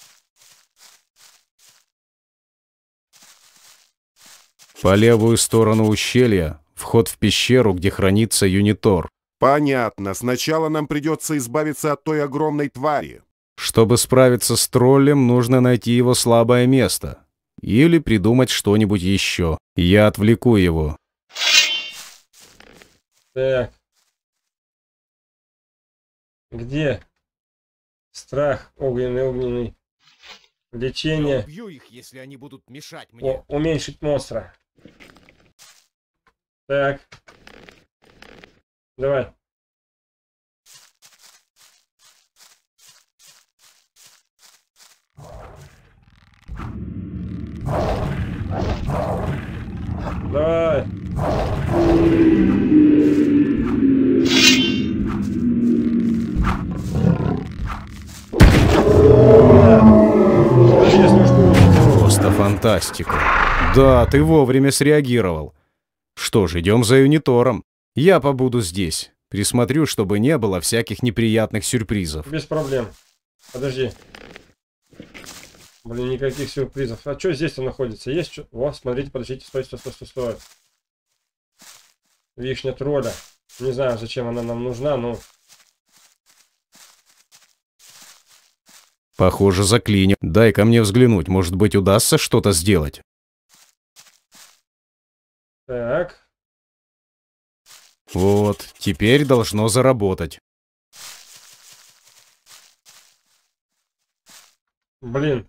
По левую сторону ущелья вход в пещеру, где хранится Юнитор. Понятно. Сначала нам придется избавиться от той огромной твари. Чтобы справиться с троллем, нужно найти его слабое место. Или придумать что-нибудь еще. Я отвлеку его. Так. Где? Страх огненный, огненный. Лечение. Я убью их, если они будут мешать мне. О, уменьшить монстра. Так. Давай. Давай. Просто фантастика. Да, ты вовремя среагировал. Что ж, идем за Юнитором. Я побуду здесь. Присмотрю, чтобы не было всяких неприятных сюрпризов. Без проблем. Подожди. Блин, никаких сюрпризов. А что здесь-то находится? Есть что? О, смотрите, подождите, стой, стой, стой, стой, стой. Вишня тролля. Не знаю, зачем она нам нужна, но... Похоже, заклинил. Дай ко мне взглянуть, может быть, удастся что-то сделать. Так. Вот, теперь должно заработать. Блин.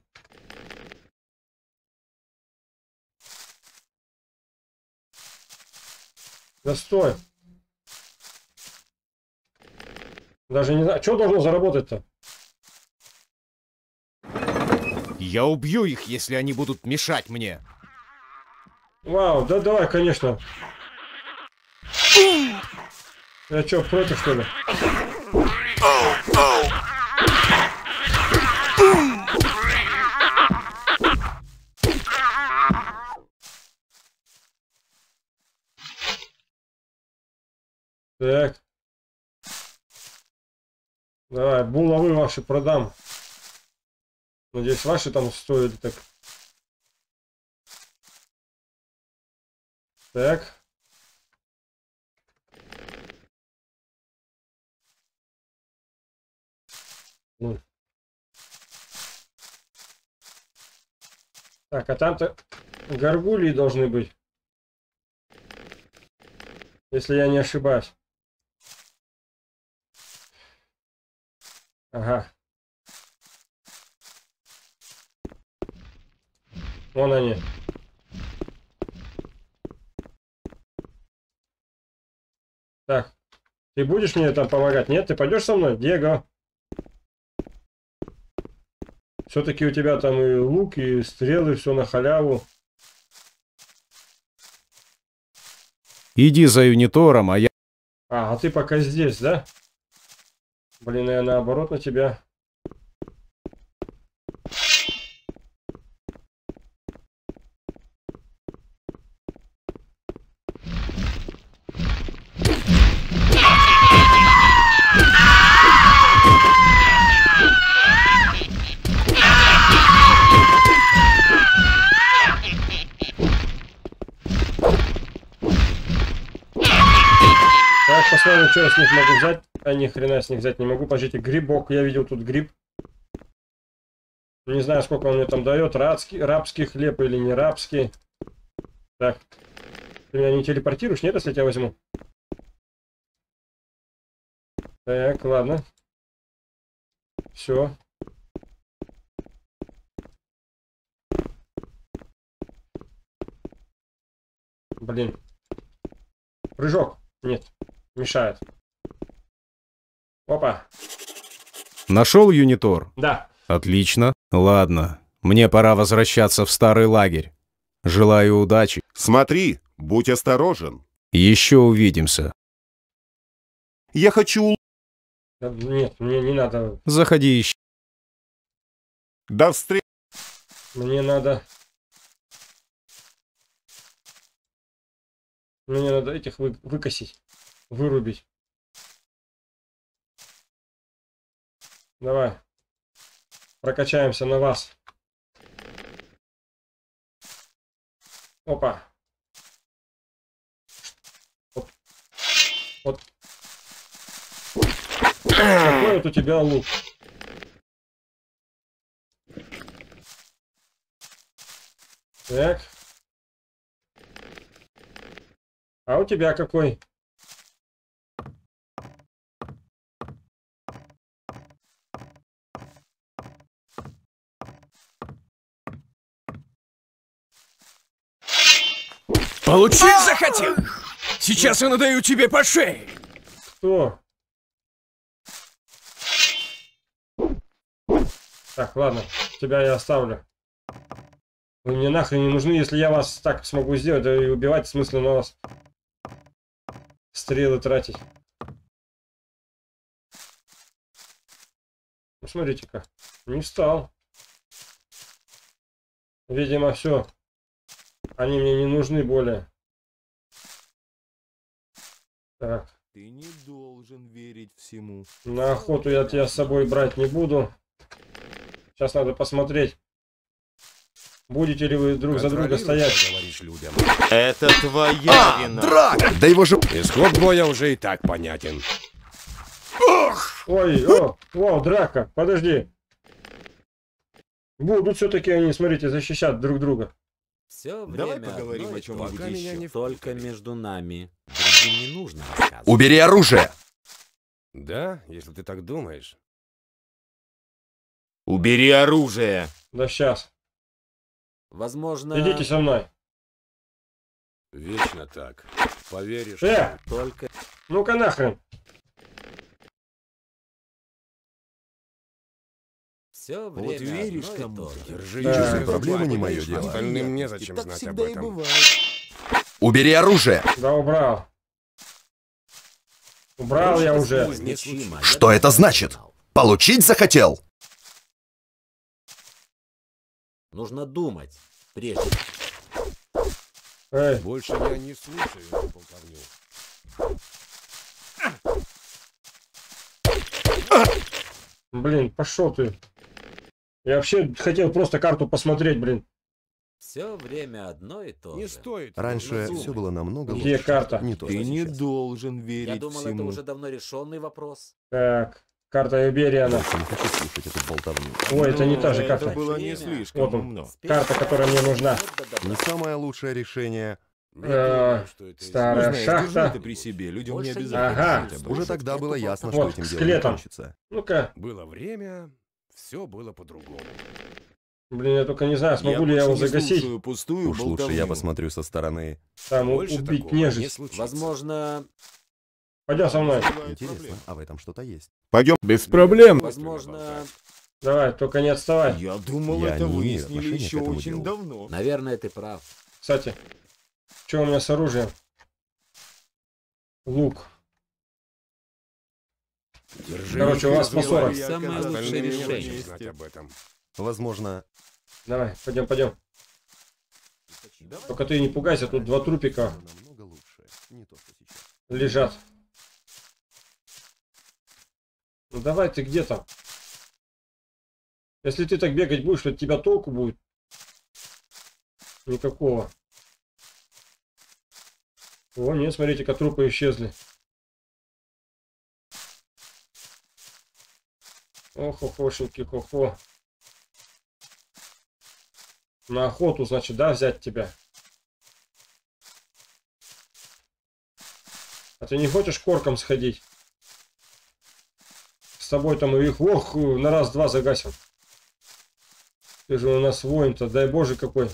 Да стой. Даже не знаю, что должно заработать-то? Я убью их, если они будут мешать мне. Вау, да давай, конечно. Я что, против, что ли? Так. Давай, булавы ваши продам. Надеюсь, ваши там стоят так. Так. Ну. Так, а там-то горгульи должны быть. Если я не ошибаюсь. Ага. Вон они. Так. Ты будешь мне там помогать? Нет? Ты пойдешь со мной? Диего. Все-таки у тебя там и лук, и стрелы, все на халяву. Иди за Юнитором, а я... А, а ты пока здесь, да? Блин, я наоборот на тебя. Так, посмотрим, что я с них могу взять. А ни хрена с них взять не могу. Подождите, грибок. Я видел тут гриб. Не знаю, сколько он мне там дает. Рабский, рабский хлеб или не рабский. Так. Ты меня не телепортируешь, нет, если я тебя возьму? Так, ладно. Все. Блин. Прыжок. Нет. Мешает. Опа. Нашел юнитор? Да. Отлично. Ладно, мне пора возвращаться в старый лагерь. Желаю удачи. Смотри, будь осторожен. Еще увидимся. Я хочу... Нет, мне не надо. Заходи еще. До встречи. Мне надо... Мне надо этих вы... выкосить. Вырубить. Давай. Прокачаемся на вас. Опа. Вот. Вот. Какой вот у тебя лук? Так. А у тебя какой? Получить захотел? Сейчас я надаю тебе по шее. Кто? Так, ладно, тебя я оставлю. Вы мне нахрен не нужны, если я вас так смогу сделать, да и убивать смысла на вас. Стрелы тратить. Ну, смотрите-ка, не встал. Видимо, все. Они мне не нужны более. Так. Ты не должен верить всему. На охоту я тебя с собой брать не буду. Сейчас надо посмотреть. Будете ли вы друг за друга стоять? Людям. Это твоя а, вина. Драк! Да его же... Исход боя уже и так понятен. Ох! Ой, о, о, драка, подожди. Будут все-таки они, смотрите, защищать друг друга. Все время Давай поговорим о чем-нибудь еще. Не только между нами. Другим не нужно рассказывать. Убери оружие! Да, если ты так думаешь. Убери оружие! Да сейчас. Возможно... Идите со мной. Вечно так. Поверишь? Э! Только... Ну-ка нахрен. Все время вот веришь кому-то. Держи, да. проблема не мое дело. Остальным незачем так знать всегда об этом. И бывает. Убери оружие! Да убрал. Убрал я уже. Что это значит? Получить захотел? Нужно думать, прежде. Эй. Больше я не слушаю эту болтовню. Блин, пошел ты. Я вообще хотел просто карту посмотреть, блин. Все время одно и то же. Не стоит. Раньше все было намного лучше. Где карта? Не то, ты не должен верить Я думал, всему. это уже давно решенный вопрос. Так, карта Ибериана. Не хочу слушать эту болтовню. Ой, это не та же это карта. было не слишком Вот он. умно. Карта, которая мне нужна. Не самое лучшее решение. Э, старая Знаешь, держи шахта. это при себе, людям Больше не не обязательно. Ага. Уже тогда было ясно, Вот, что этим с делом не скелетом. кончится. Ну-ка. Было время, все было по-другому. Блин, я только не знаю, смогу ли я его загасить. Пустую Уж лучше я посмотрю со стороны. Там Больше убить такого не нежить. случится. Возможно... Пойдем со мной. Интересно, а в этом что-то есть? Пойдем. Без проблем. Возможно... Давай, только не отставай. Я думал, Я это не имею выяснили отношения еще к этому очень делу. давно. Наверное, ты прав. Кстати, что у меня с оружием? Лук. Держи. Короче, у вас по сорок. Самое лучшее Остальным не решение. зачем знать об этом. Возможно, Давай, пойдем, пойдем. Только ты не пугайся, тут два трупика намного лучше. Не то, что сейчас. лежат. Ну давай, ты где там? Если ты так бегать будешь, то от тебя толку будет. Никакого. О, нет, смотрите-ка, трупы исчезли. Ох, охошеньки, хо-хо. На охоту, значит, да, взять тебя? А ты не хочешь корком сходить? С тобой там их, ох, на раз-два загасим. Ты же у нас воин-то, дай боже какой.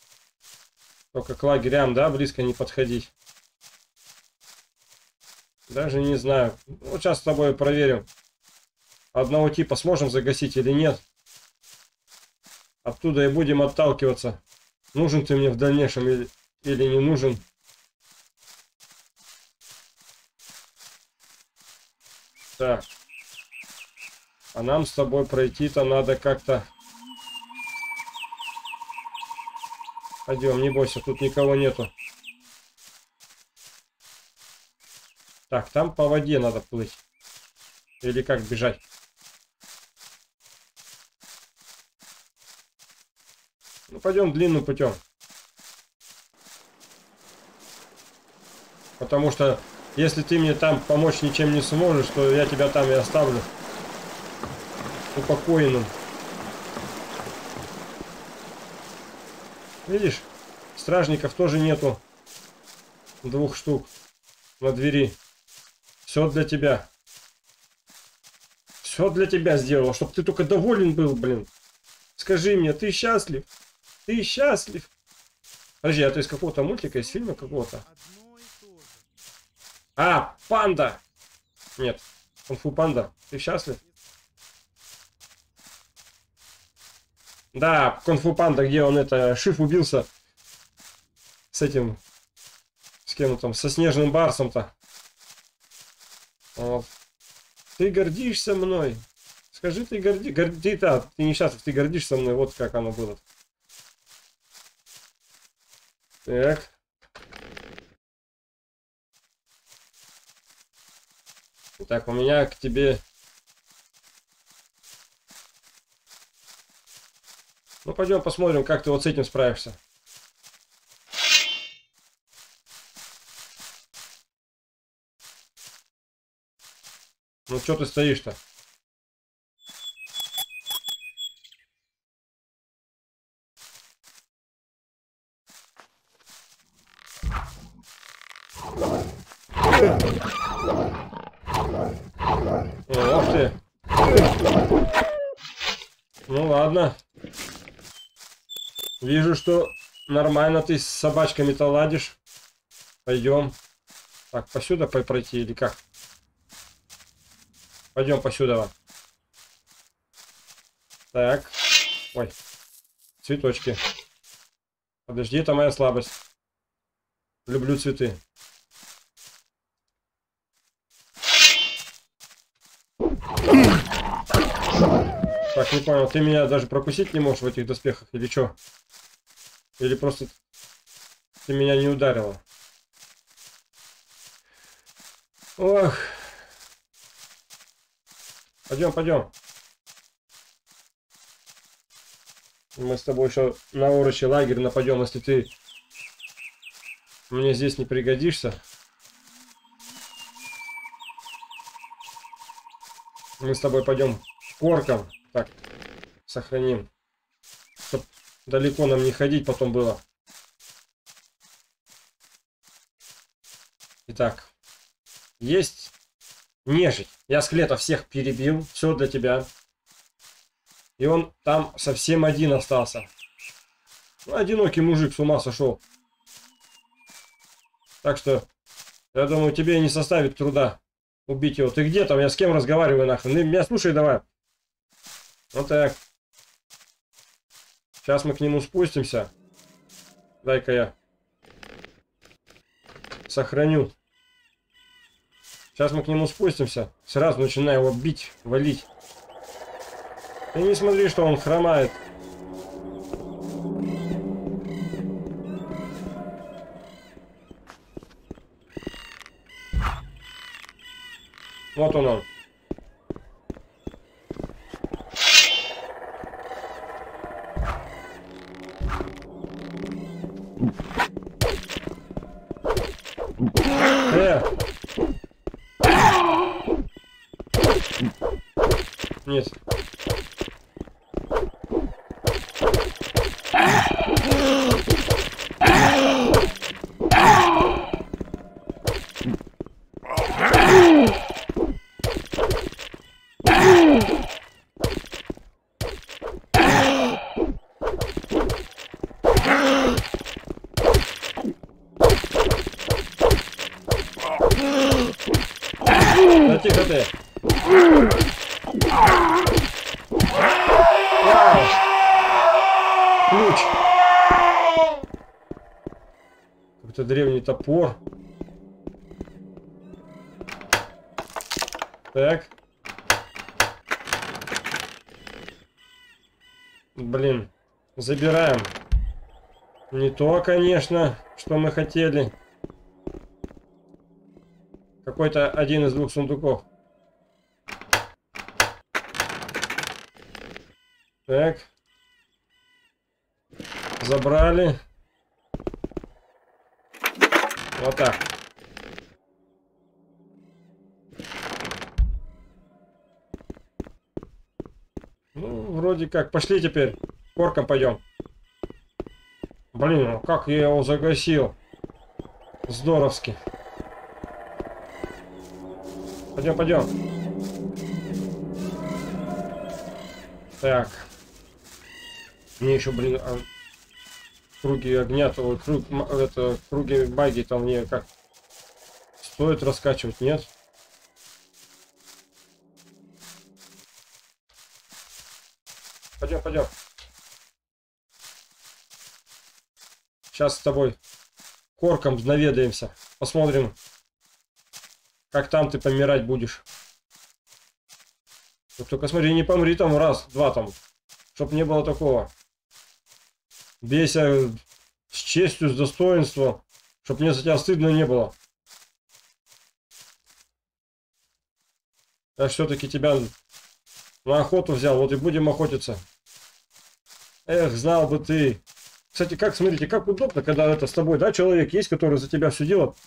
Только к лагерям, да, близко не подходить. Даже не знаю. Вот сейчас с тобой проверим. Одного типа сможем загасить или нет. Оттуда и будем отталкиваться. Нужен ты мне в дальнейшем или, или не нужен. Так. А нам с тобой пройти-то надо как-то... Пойдем, не бойся, тут никого нету. Так, там по воде надо плыть. Или как бежать? Ну, пойдем длинным путем. Потому что, если ты мне там помочь ничем не сможешь, то я тебя там и оставлю. Упокоенным. Видишь, стражников тоже нету. Двух штук на двери. Все для тебя. Все для тебя сделала, чтобы ты только доволен был, блин. Скажи мне, ты счастлив? Ты счастлив? Подожди, а ты из какого-то мультика, из фильма какого-то? А, панда! Нет, кунг-фу панда. Ты счастлив? Да, кунг-фу панда, где он это, Шиф убился с этим, с кем он там, со снежным барсом-то. Вот. Ты гордишься мной. Скажи, ты горди, горди, да, ты несчастлив, ты гордишься мной, вот как оно было. Так. Так, у меня к тебе... Ну, пойдем посмотрим, как ты вот с этим справишься. Ну, что ты стоишь-то? Ох ты. Ну ладно. Вижу, что нормально ты с собачками-то ладишь. Пойдем. Так, посюда пройти или как? Пойдем посюда. Так. Ой. Цветочки. Подожди, это моя слабость. Люблю цветы. Так, не понял, ты меня даже прокусить не можешь в этих доспехах, или что? Или просто ты меня не ударила? Ох. Пойдем, пойдем. Мы с тобой еще на орочий лагерь нападем, если ты мне здесь не пригодишься. Мы с тобой пойдем к оркам. Так, сохраним. Чтоб далеко нам не ходить потом было. Итак, есть нежить. Я скелетов всех перебил. Все для тебя. И он там совсем один остался. Ну, одинокий мужик с ума сошел. Так что, я думаю, тебе не составит труда убить его. Ты где там? Я с кем разговариваю нахрен? Ты меня слушай давай. Вот так. Сейчас мы к нему спустимся. Дай-ка я сохраню. Сейчас мы к нему спустимся. Сразу начинаю его бить, валить. Ты не смотри, что он хромает. Вот он он. Э! Нет. тихо ты. Вау. Ключ. Какой-то древний топор. Так. Блин. Забираем. Не то, конечно, что мы хотели. Какой-то один из двух сундуков. Так. Забрали. Вот так. Ну, вроде как. Пошли теперь. Корком пойдем. Блин, как я его загасил. Здоровски. Пойдем, пойдем. Так. Мне еще, блин, а... круги огня, то круг, это, круги баги там мне как стоит раскачивать, нет? Пойдем, пойдем. Сейчас с тобой корком наведаемся. Посмотрим, как там ты помирать будешь. Вот только смотри, не помри там раз, два там. Чтоб не было такого. Бейся с честью, с достоинством. Чтоб мне за тебя стыдно не было. Я все-таки тебя на охоту взял. Вот и будем охотиться. Эх, знал бы ты. Кстати, как, смотрите, как удобно, когда это с тобой, да, человек есть, который за тебя все делает.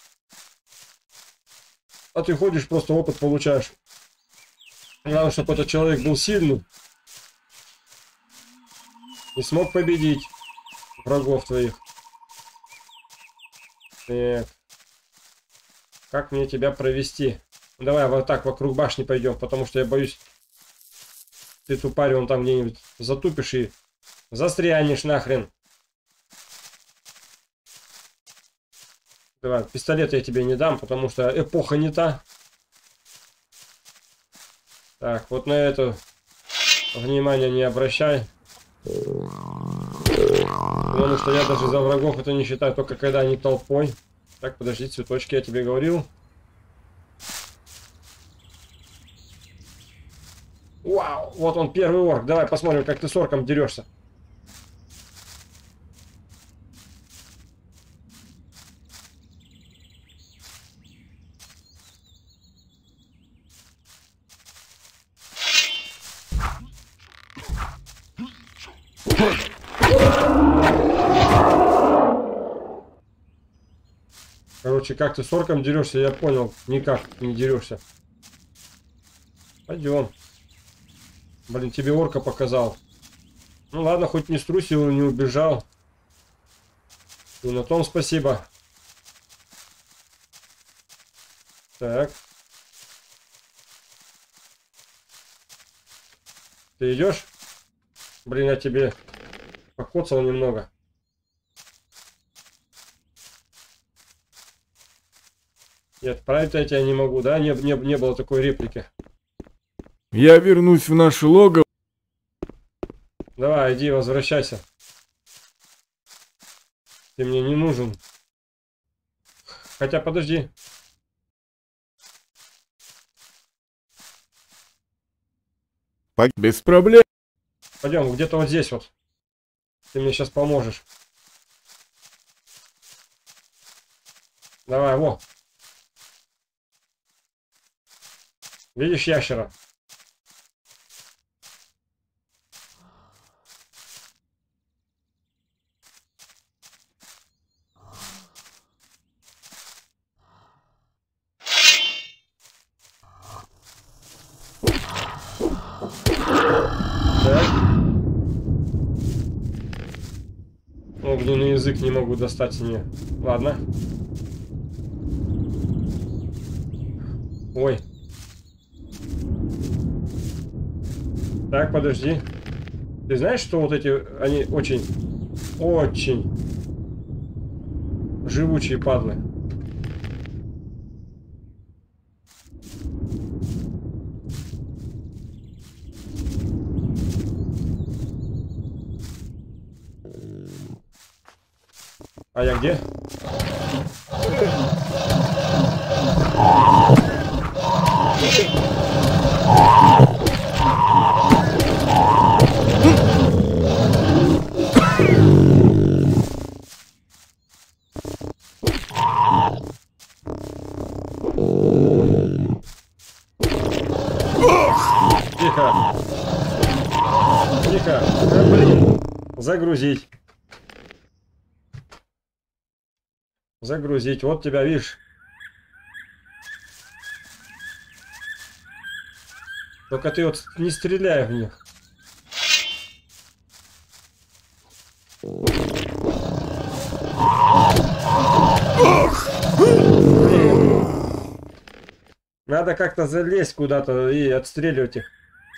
А ты ходишь, просто опыт получаешь. Главное, чтобы этот человек был сильный. И смог победить врагов твоих. Так. Как мне тебя провести? Давай вот так вокруг башни пойдем, потому что я боюсь, ты тупарь вон там где-нибудь затупишь и застрянешь нахрен. Давай, пистолет я тебе не дам, потому что эпоха не та. Так, вот на это внимание не обращай. Потому что я даже за врагов это не считаю, только когда они толпой. Так, подожди, цветочки, я тебе говорил. Вау, вот он первый орк. Давай посмотрим, как ты с орком дерешься. Короче, как ты с орком дерешься, я понял. Никак не дерешься. Пойдем. Блин, тебе орка показал. Ну ладно, хоть не струсил, не убежал. И на том спасибо. Так. Ты идешь? Блин, я тебе покоцал немного. Нет, править я тебя не могу, да? Не, не, не было такой реплики. Я вернусь в наше логово. Давай, иди, возвращайся. Ты мне не нужен. Хотя, подожди. Без проблем. Пойдем, где-то вот здесь вот. Ты мне сейчас поможешь. Давай, во. Видишь ящера? Огненный язык не могу достать мне. Ладно. Ой. Так, подожди. Ты знаешь, что вот эти, они очень, очень живучие падлы. А я где? Тихо. Тихо. А, блин. Загрузить. Загрузить. Вот тебя, видишь. Только ты вот не стреляй в них. Надо как-то залезть куда-то и отстреливать их.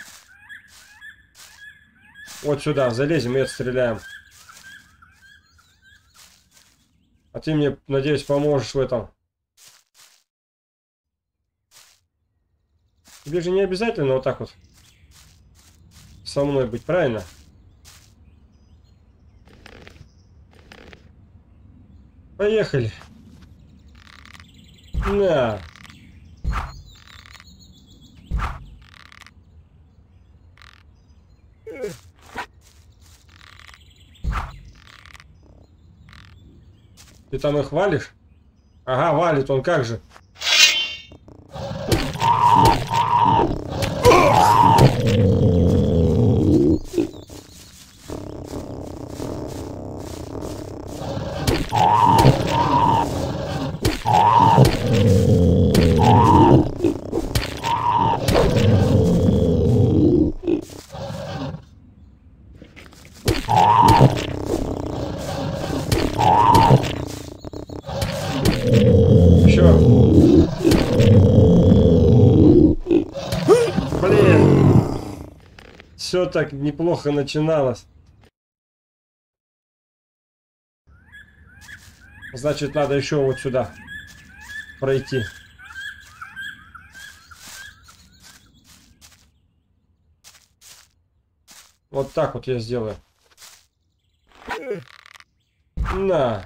Вот сюда залезем и отстреляем. А ты мне, надеюсь, поможешь в этом. Тебе же не обязательно вот так вот со мной быть, правильно? Поехали. На. Ты там их валишь? Ага, валит он, как же. Все так неплохо начиналось. Значит, надо еще вот сюда пройти. Вот так вот я сделаю. На.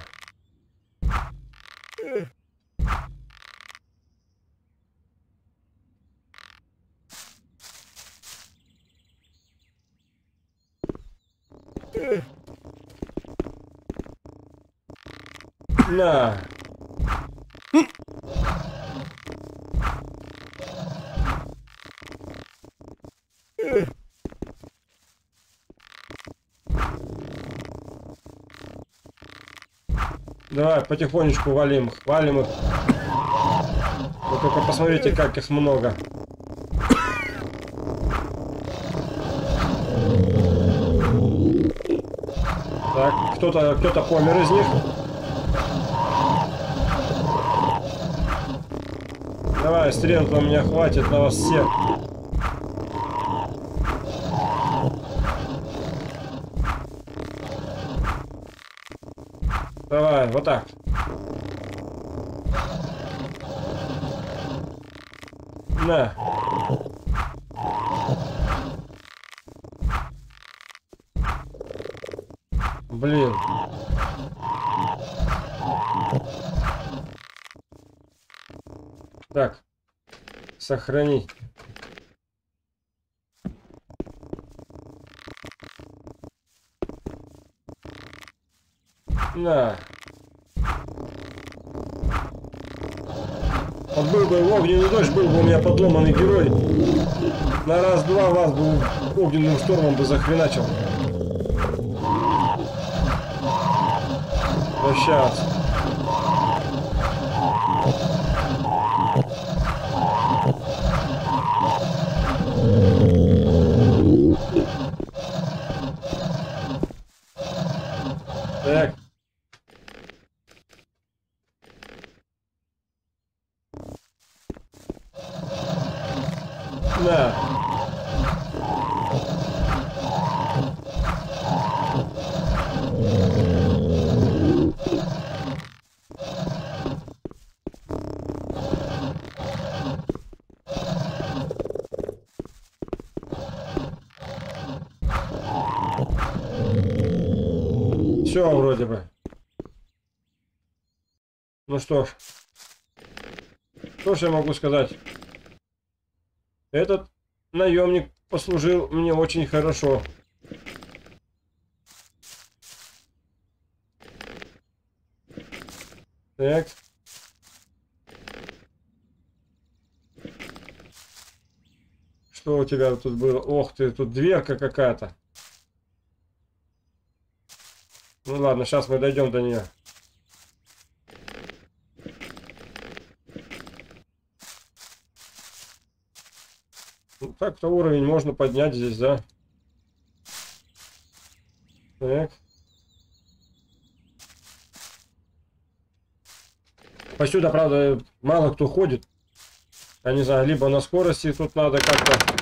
На. Давай, потихонечку валим их, валим их. Вы только посмотрите, как их много. Так, кто-то кто-то помер из них. Давай, стрелка у меня хватит на вас всех. Давай, вот так. На. Блин. Так. Сохранить. На. Вот был бы огненный дождь, был бы у меня подломанный герой. На раз-два вас бы огненным штормом бы захреначил. Ну сейчас. Так. На. все вроде бы. Ну что ж. Что ж я могу сказать? Этот наемник послужил мне очень хорошо. Так. Что у тебя тут было? Ох ты, тут дверка какая-то. Ну ладно, сейчас мы дойдем до нее. Ну, так-то уровень можно поднять здесь, да? Так. Посюда, правда, мало кто ходит. Я не знаю, либо на скорости тут надо как-то...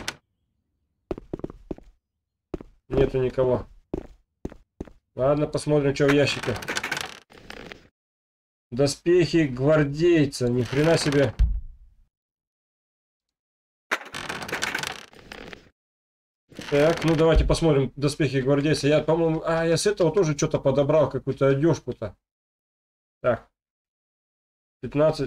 Нету никого. Ладно, посмотрим, что в ящике. Доспехи гвардейца. Ни хрена себе. Так, ну давайте посмотрим доспехи гвардейца. Я, по-моему... А, я с этого тоже что-то подобрал, какую-то одежку-то. Так. пятнадцать.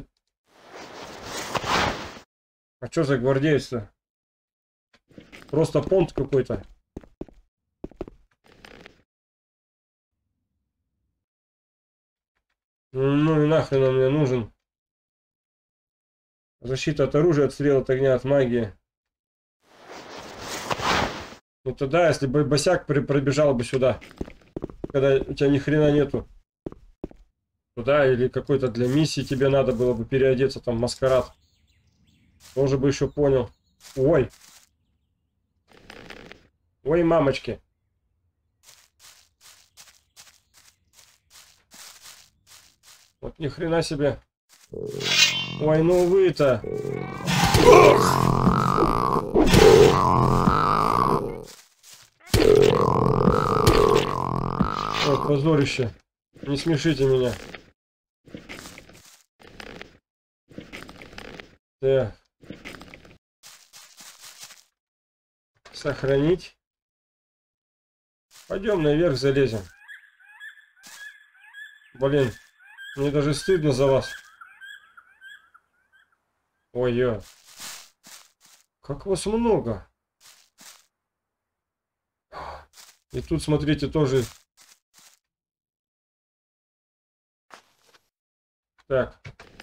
А что за гвардеец-то? Просто понт какой-то. Ну и нахрен он мне нужен. Защита от оружия, от стрел, от огня, от магии. Ну тогда, если бы босяк пробежал бы сюда, когда у тебя ни хрена нету. Туда или какой-то для миссии тебе надо было бы переодеться, там маскарад. Тоже бы еще понял. Ой. Ой, мамочки. Вот ни хрена себе. Ой, ну вы-то. Ой, позорище. Не смешите меня. Так. Сохранить. Пойдем наверх залезем. Блин, мне даже стыдно за вас. Ой-ой. Как вас много. И тут, смотрите, тоже... Так.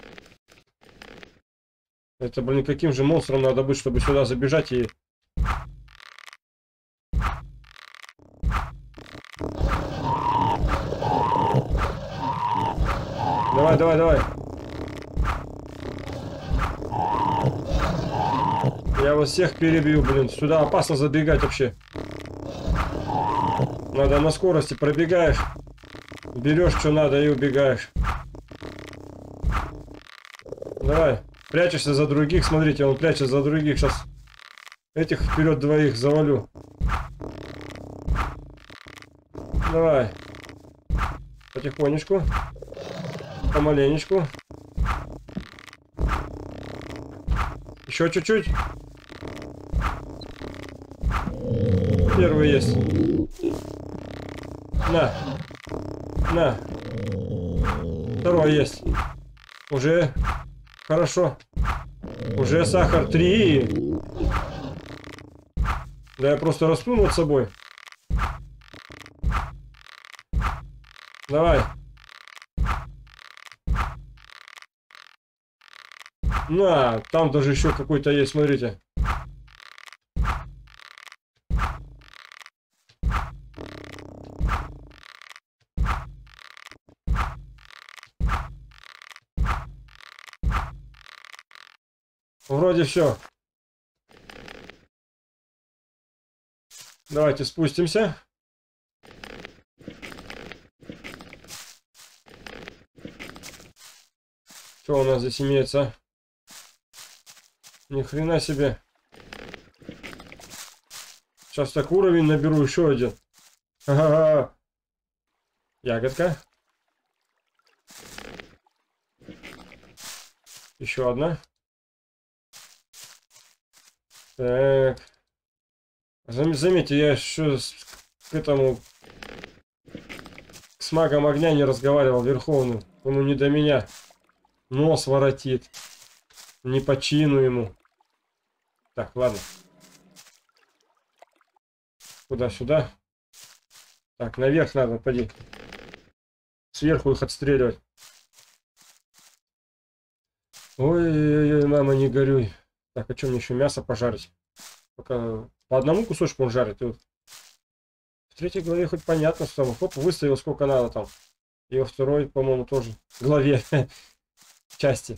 Это, блин, каким же монстром надо быть, чтобы сюда забежать и... Давай, давай, давай. Я вас всех перебью, блин. Сюда опасно забегать вообще. Надо на скорости пробегаешь. Берешь, что надо, и убегаешь. Давай. Прячешься за других. Смотрите, он прячется за других. Сейчас этих вперед двоих завалю. Давай. Потихонечку. Помаленечку. Еще чуть-чуть. Первый есть. На. На. Второй есть. Уже хорошо. Уже сахар. Три. Да я просто расплю над собой. Давай. На, там даже еще какой-то есть, смотрите. Вроде все. Давайте спустимся. Что у нас здесь имеется? Ни хрена себе. Сейчас так уровень наберу, еще один. Ага. Ягодка. Еще одна. Так. Заметьте, я еще к этому, к с магом огня не разговаривал, Верховным. Он не до меня. Нос воротит. Не по чину ему. Так, ладно. Куда-сюда. Так, наверх надо, поди. Сверху их отстреливать. Ой-ой-ой, мама, не горюй. Так, а что мне еще мясо пожарить? Пока по одному кусочку он жарит. И вот в третьей главе хоть понятно, что там, хоп, выставил сколько надо там. И во второй, по-моему, тоже главе части.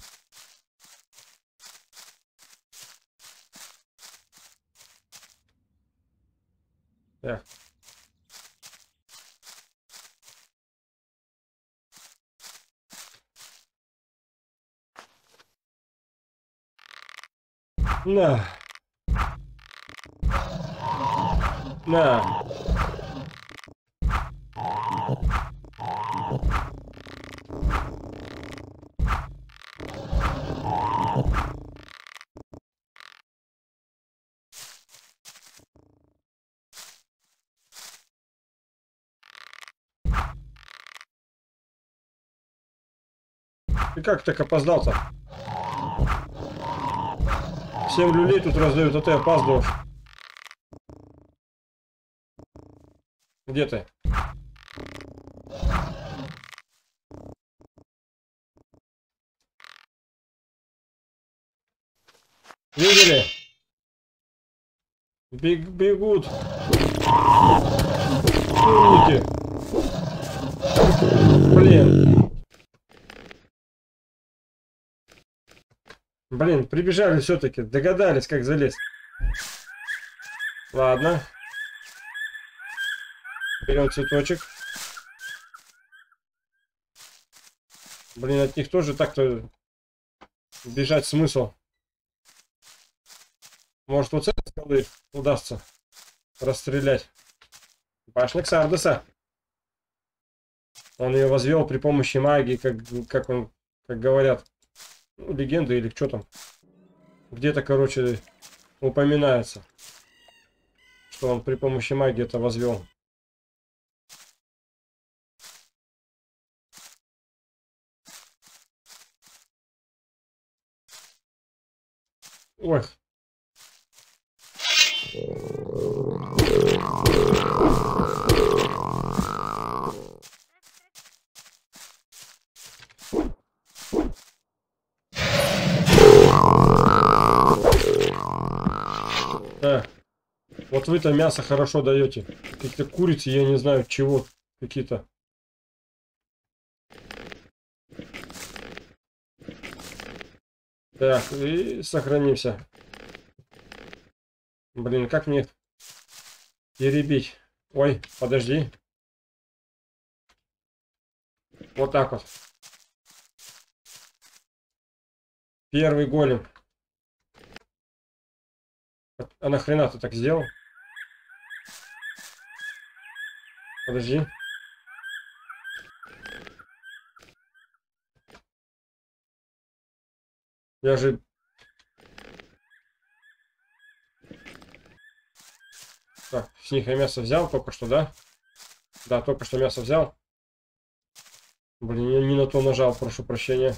Так. На. На. Ты как так опоздал-то? Всем люлей тут раздают, а ты опаздываешь. Где ты? Видели? Бег, бегут. Умники. Блин. Блин, прибежали все-таки. Догадались, как залезть. Ладно. Берем цветочек. Блин, от них тоже так-то бежать смысл. Может, вот с этой скалы удастся расстрелять. Башня Ксардоса. Он ее возвел при помощи магии, как, как он, как говорят, ну, легенды или что там. Где-то, короче, упоминается, что он при помощи магии это возвел. Ой. А, вот вы-то мясо хорошо даете. Какие-то курицы, я не знаю чего, какие-то. Так, и сохранимся. Блин, как мне перебить? Ой, подожди. Вот так вот. Первый голем. А нахрена ты так сделал? Подожди. Я же... Так, с них я мясо взял только что, да? Да, только что мясо взял. Блин, я не на то нажал, прошу прощения.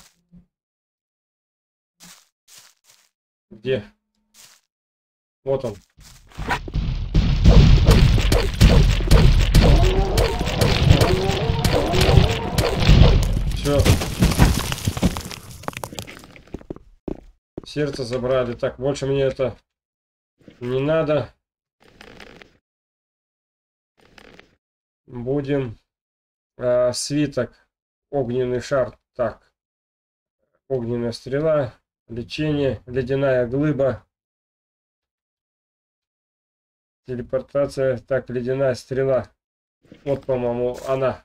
Где? Вот он. Все. Сердце забрали. Так, больше мне это не надо. Будем э, свиток, огненный шар. Так, огненная стрела, лечение, ледяная глыба, телепортация. Так, ледяная стрела. Вот, по-моему, она.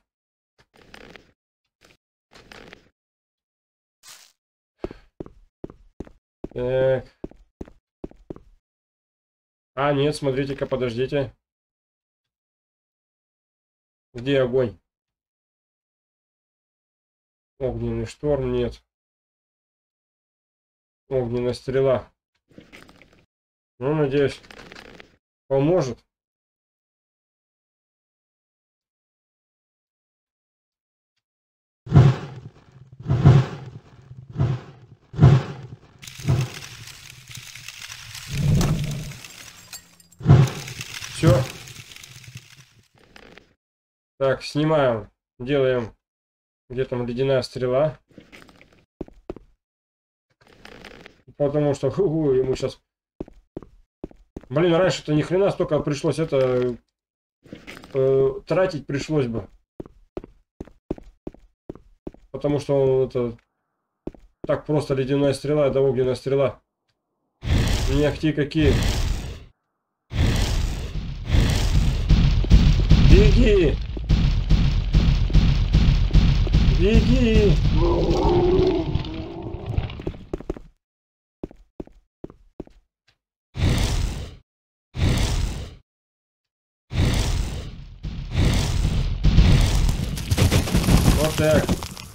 Так. А, нет, смотрите-ка, подождите. Где огонь? Огненный шторм, нет. Огненная стрела. Ну, надеюсь, поможет. Все. Так, снимаем. Делаем. Где там ледяная стрела. Потому что ху -ху, ему сейчас... Блин, раньше-то ни хрена столько пришлось это... Э, тратить пришлось бы. Потому что он это... Так просто ледяная стрела, да огненная стрела. Не ахти какие. Беги! Беги! Вот так.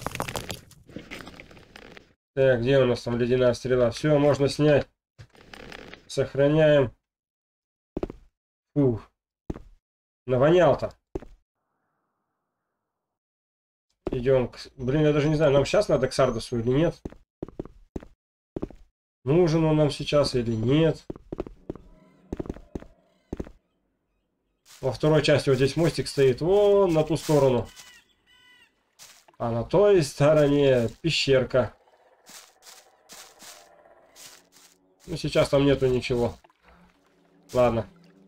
Так, где у нас там ледяная стрела? Все, можно снять. Сохраняем. Фух. Навонял-то. Идем к... Блин, я даже не знаю, нам сейчас надо к Сардосу или нет. Нужен он нам сейчас или нет. Во второй части вот здесь мостик стоит. Вон на ту сторону. А на той стороне пещерка. Ну, сейчас там нету ничего. Ладно.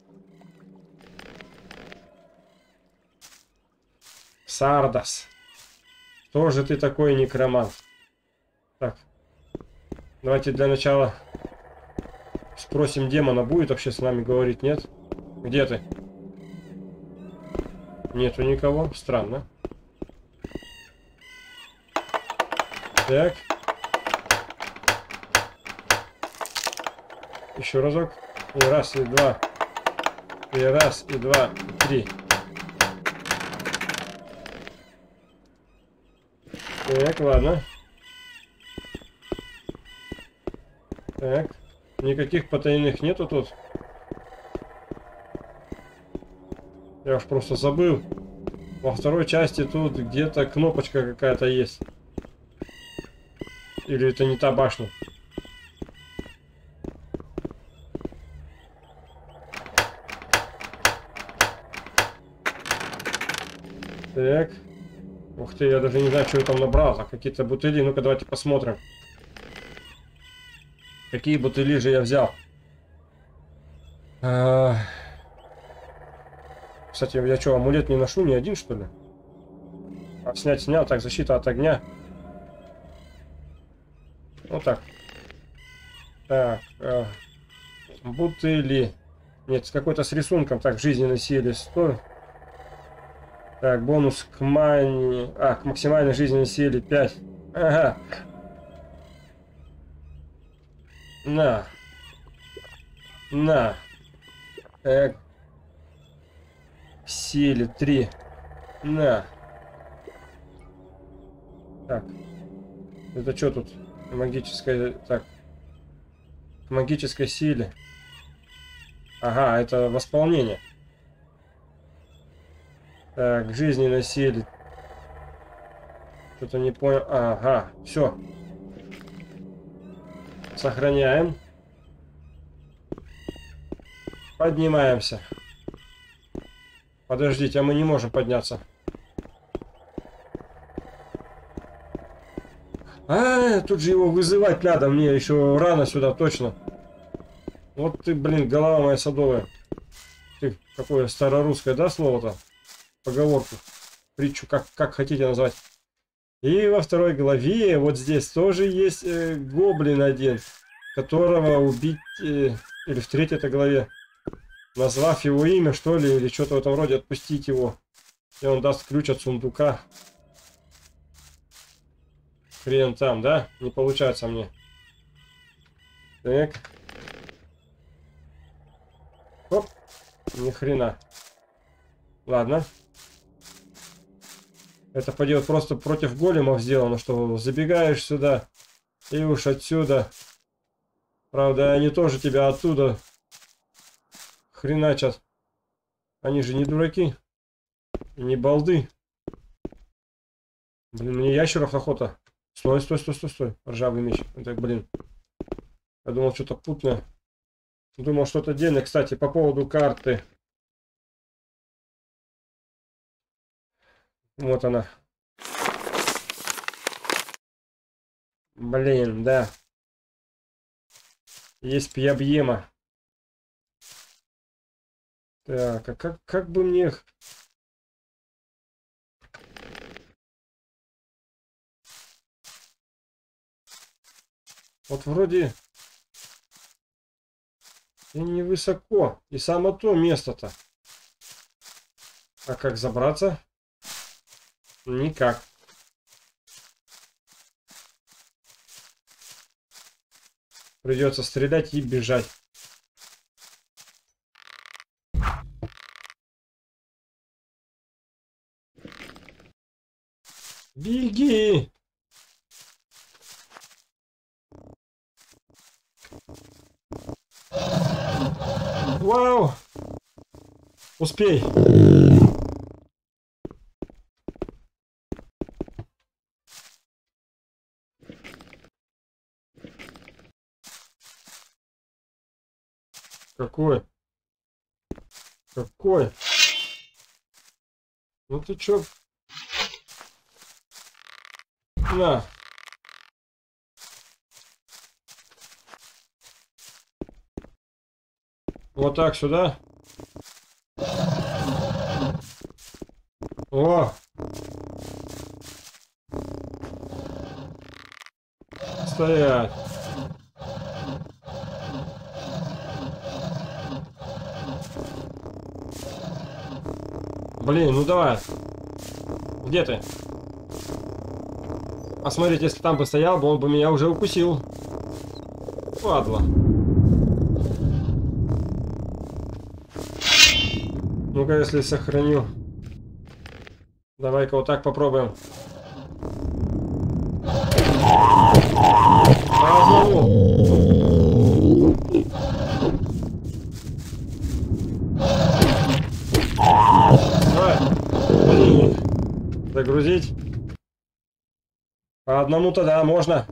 Сардос. Кто же ты такой, некромант? Так. Давайте для начала спросим демона, будет вообще с нами говорить, нет? Где ты? Нету никого. Странно. Так. Еще разок. И раз, и два. И раз, и два, и три. Так, ладно. Так. Никаких потайных нету тут. Я уж просто забыл. Во второй части тут где-то кнопочка какая-то есть. Или это не та башня? Так. Ух ты, я даже не знаю, что я там набрал. А какие-то бутыли. Ну-ка, давайте посмотрим. Какие бутыли же я взял? А... Кстати, я что, амулет не ношу ни один, что ли? А, снять снял. Так, защита от огня. Вот так. Так. А... Бутыли. Нет, какой-то с рисунком. Так, жизненной силе сто. Так, бонус к мани... А, к максимальной жизненной силе пять. Ага. На. На. Так. Силе три. На. Так. Это что тут? Магическая... Так. К магической силе. Ага, это восполнение. Так, жизненной силе. Что-то не понял. Ага, все. Сохраняем. Поднимаемся. Подождите, а мы не можем подняться. А, тут же его вызывать надо. Мне еще рано сюда, точно. Вот ты, блин, голова моя садовая. Ты какое старорусское, да, слово-то? Поговорку, притчу, как, как хотите назвать. И во второй главе вот здесь тоже есть э, гоблин один, которого убить, э, или в третьей главе, назвав его имя, что ли, или что-то в этом роде, отпустить его. И он даст ключ от сундука. Хрен там, да? Не получается мне. Так. Оп. Ни хрена. Ладно. Это поделать просто против големов сделано, что забегаешь сюда и уж отсюда. Правда, они тоже тебя оттуда хреначат. Они же не дураки. И не балды. Блин, мне ящеров охота. Стой, стой, стой, стой, стой. Ржавый меч. Так, блин. Я думал, что-то путное. Думал, что-то дельное. Кстати, по поводу карты. Вот она. Блин, да. Есть пьябьема. Так, а как, как бы мне... Вот вроде... И невысоко. И само то место-то. А как забраться? Никак. Придется стрелять и бежать. Беги! Вау! Успей! Какой? Какой? Ну ты чё? На. Вот так сюда. О! Стоять. Блин, ну давай. Где ты? А смотрите, если там бы стоял, бы он бы меня уже укусил. Падла. Ну-ка, если сохраню. Давай-ка вот так попробуем. По одному. Давай. Блин. Загрузить. По одному-то да, можно.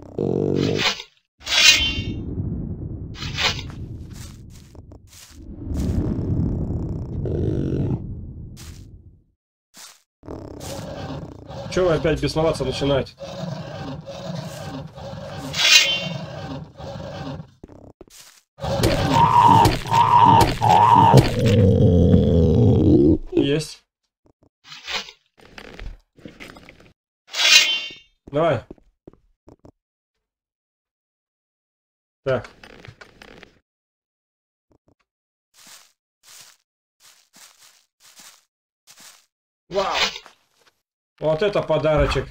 Чего вы опять бесноваться начинаете? Есть. Давай. Так. Вау. Вот это подарочек.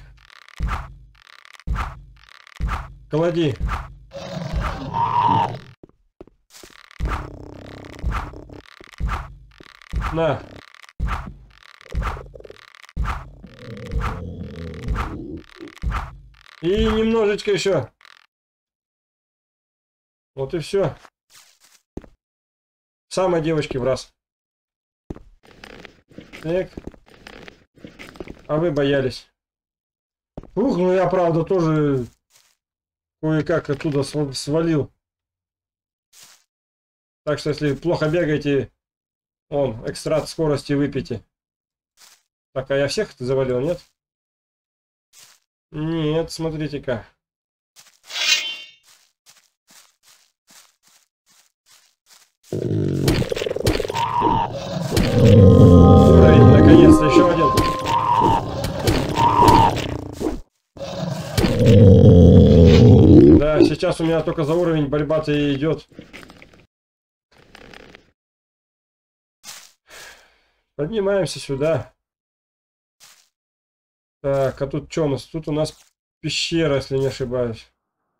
Клади. На. И немножечко еще. Вот и все. Самой девочки в раз. Так. А вы боялись. Ух, ну я правда тоже кое-как оттуда свалил. Так что если плохо бегаете, он экстракт скорости выпейте. Так, а я всех завалил, нет? Нет, смотрите-ка. Уровень, наконец-то, еще один. Да, сейчас у меня только за уровень борьба-то и идет. Поднимаемся сюда. Так, а тут что у нас? Тут у нас пещера, если не ошибаюсь.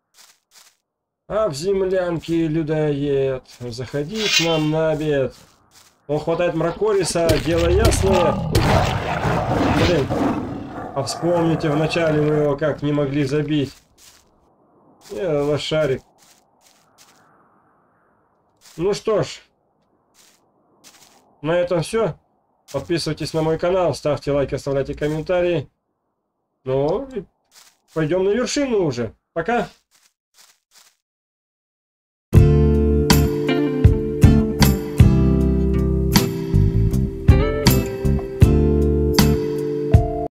А в землянке людоед. Заходи к нам на обед. Он хватает Мракориса, дело ясное. Блин. А вспомните, вначале мы его как не могли забить. Э, лошарик. Ну что ж. На этом все. Подписывайтесь на мой канал, ставьте лайки, оставляйте комментарии. Ну, пойдем на вершину уже. Пока.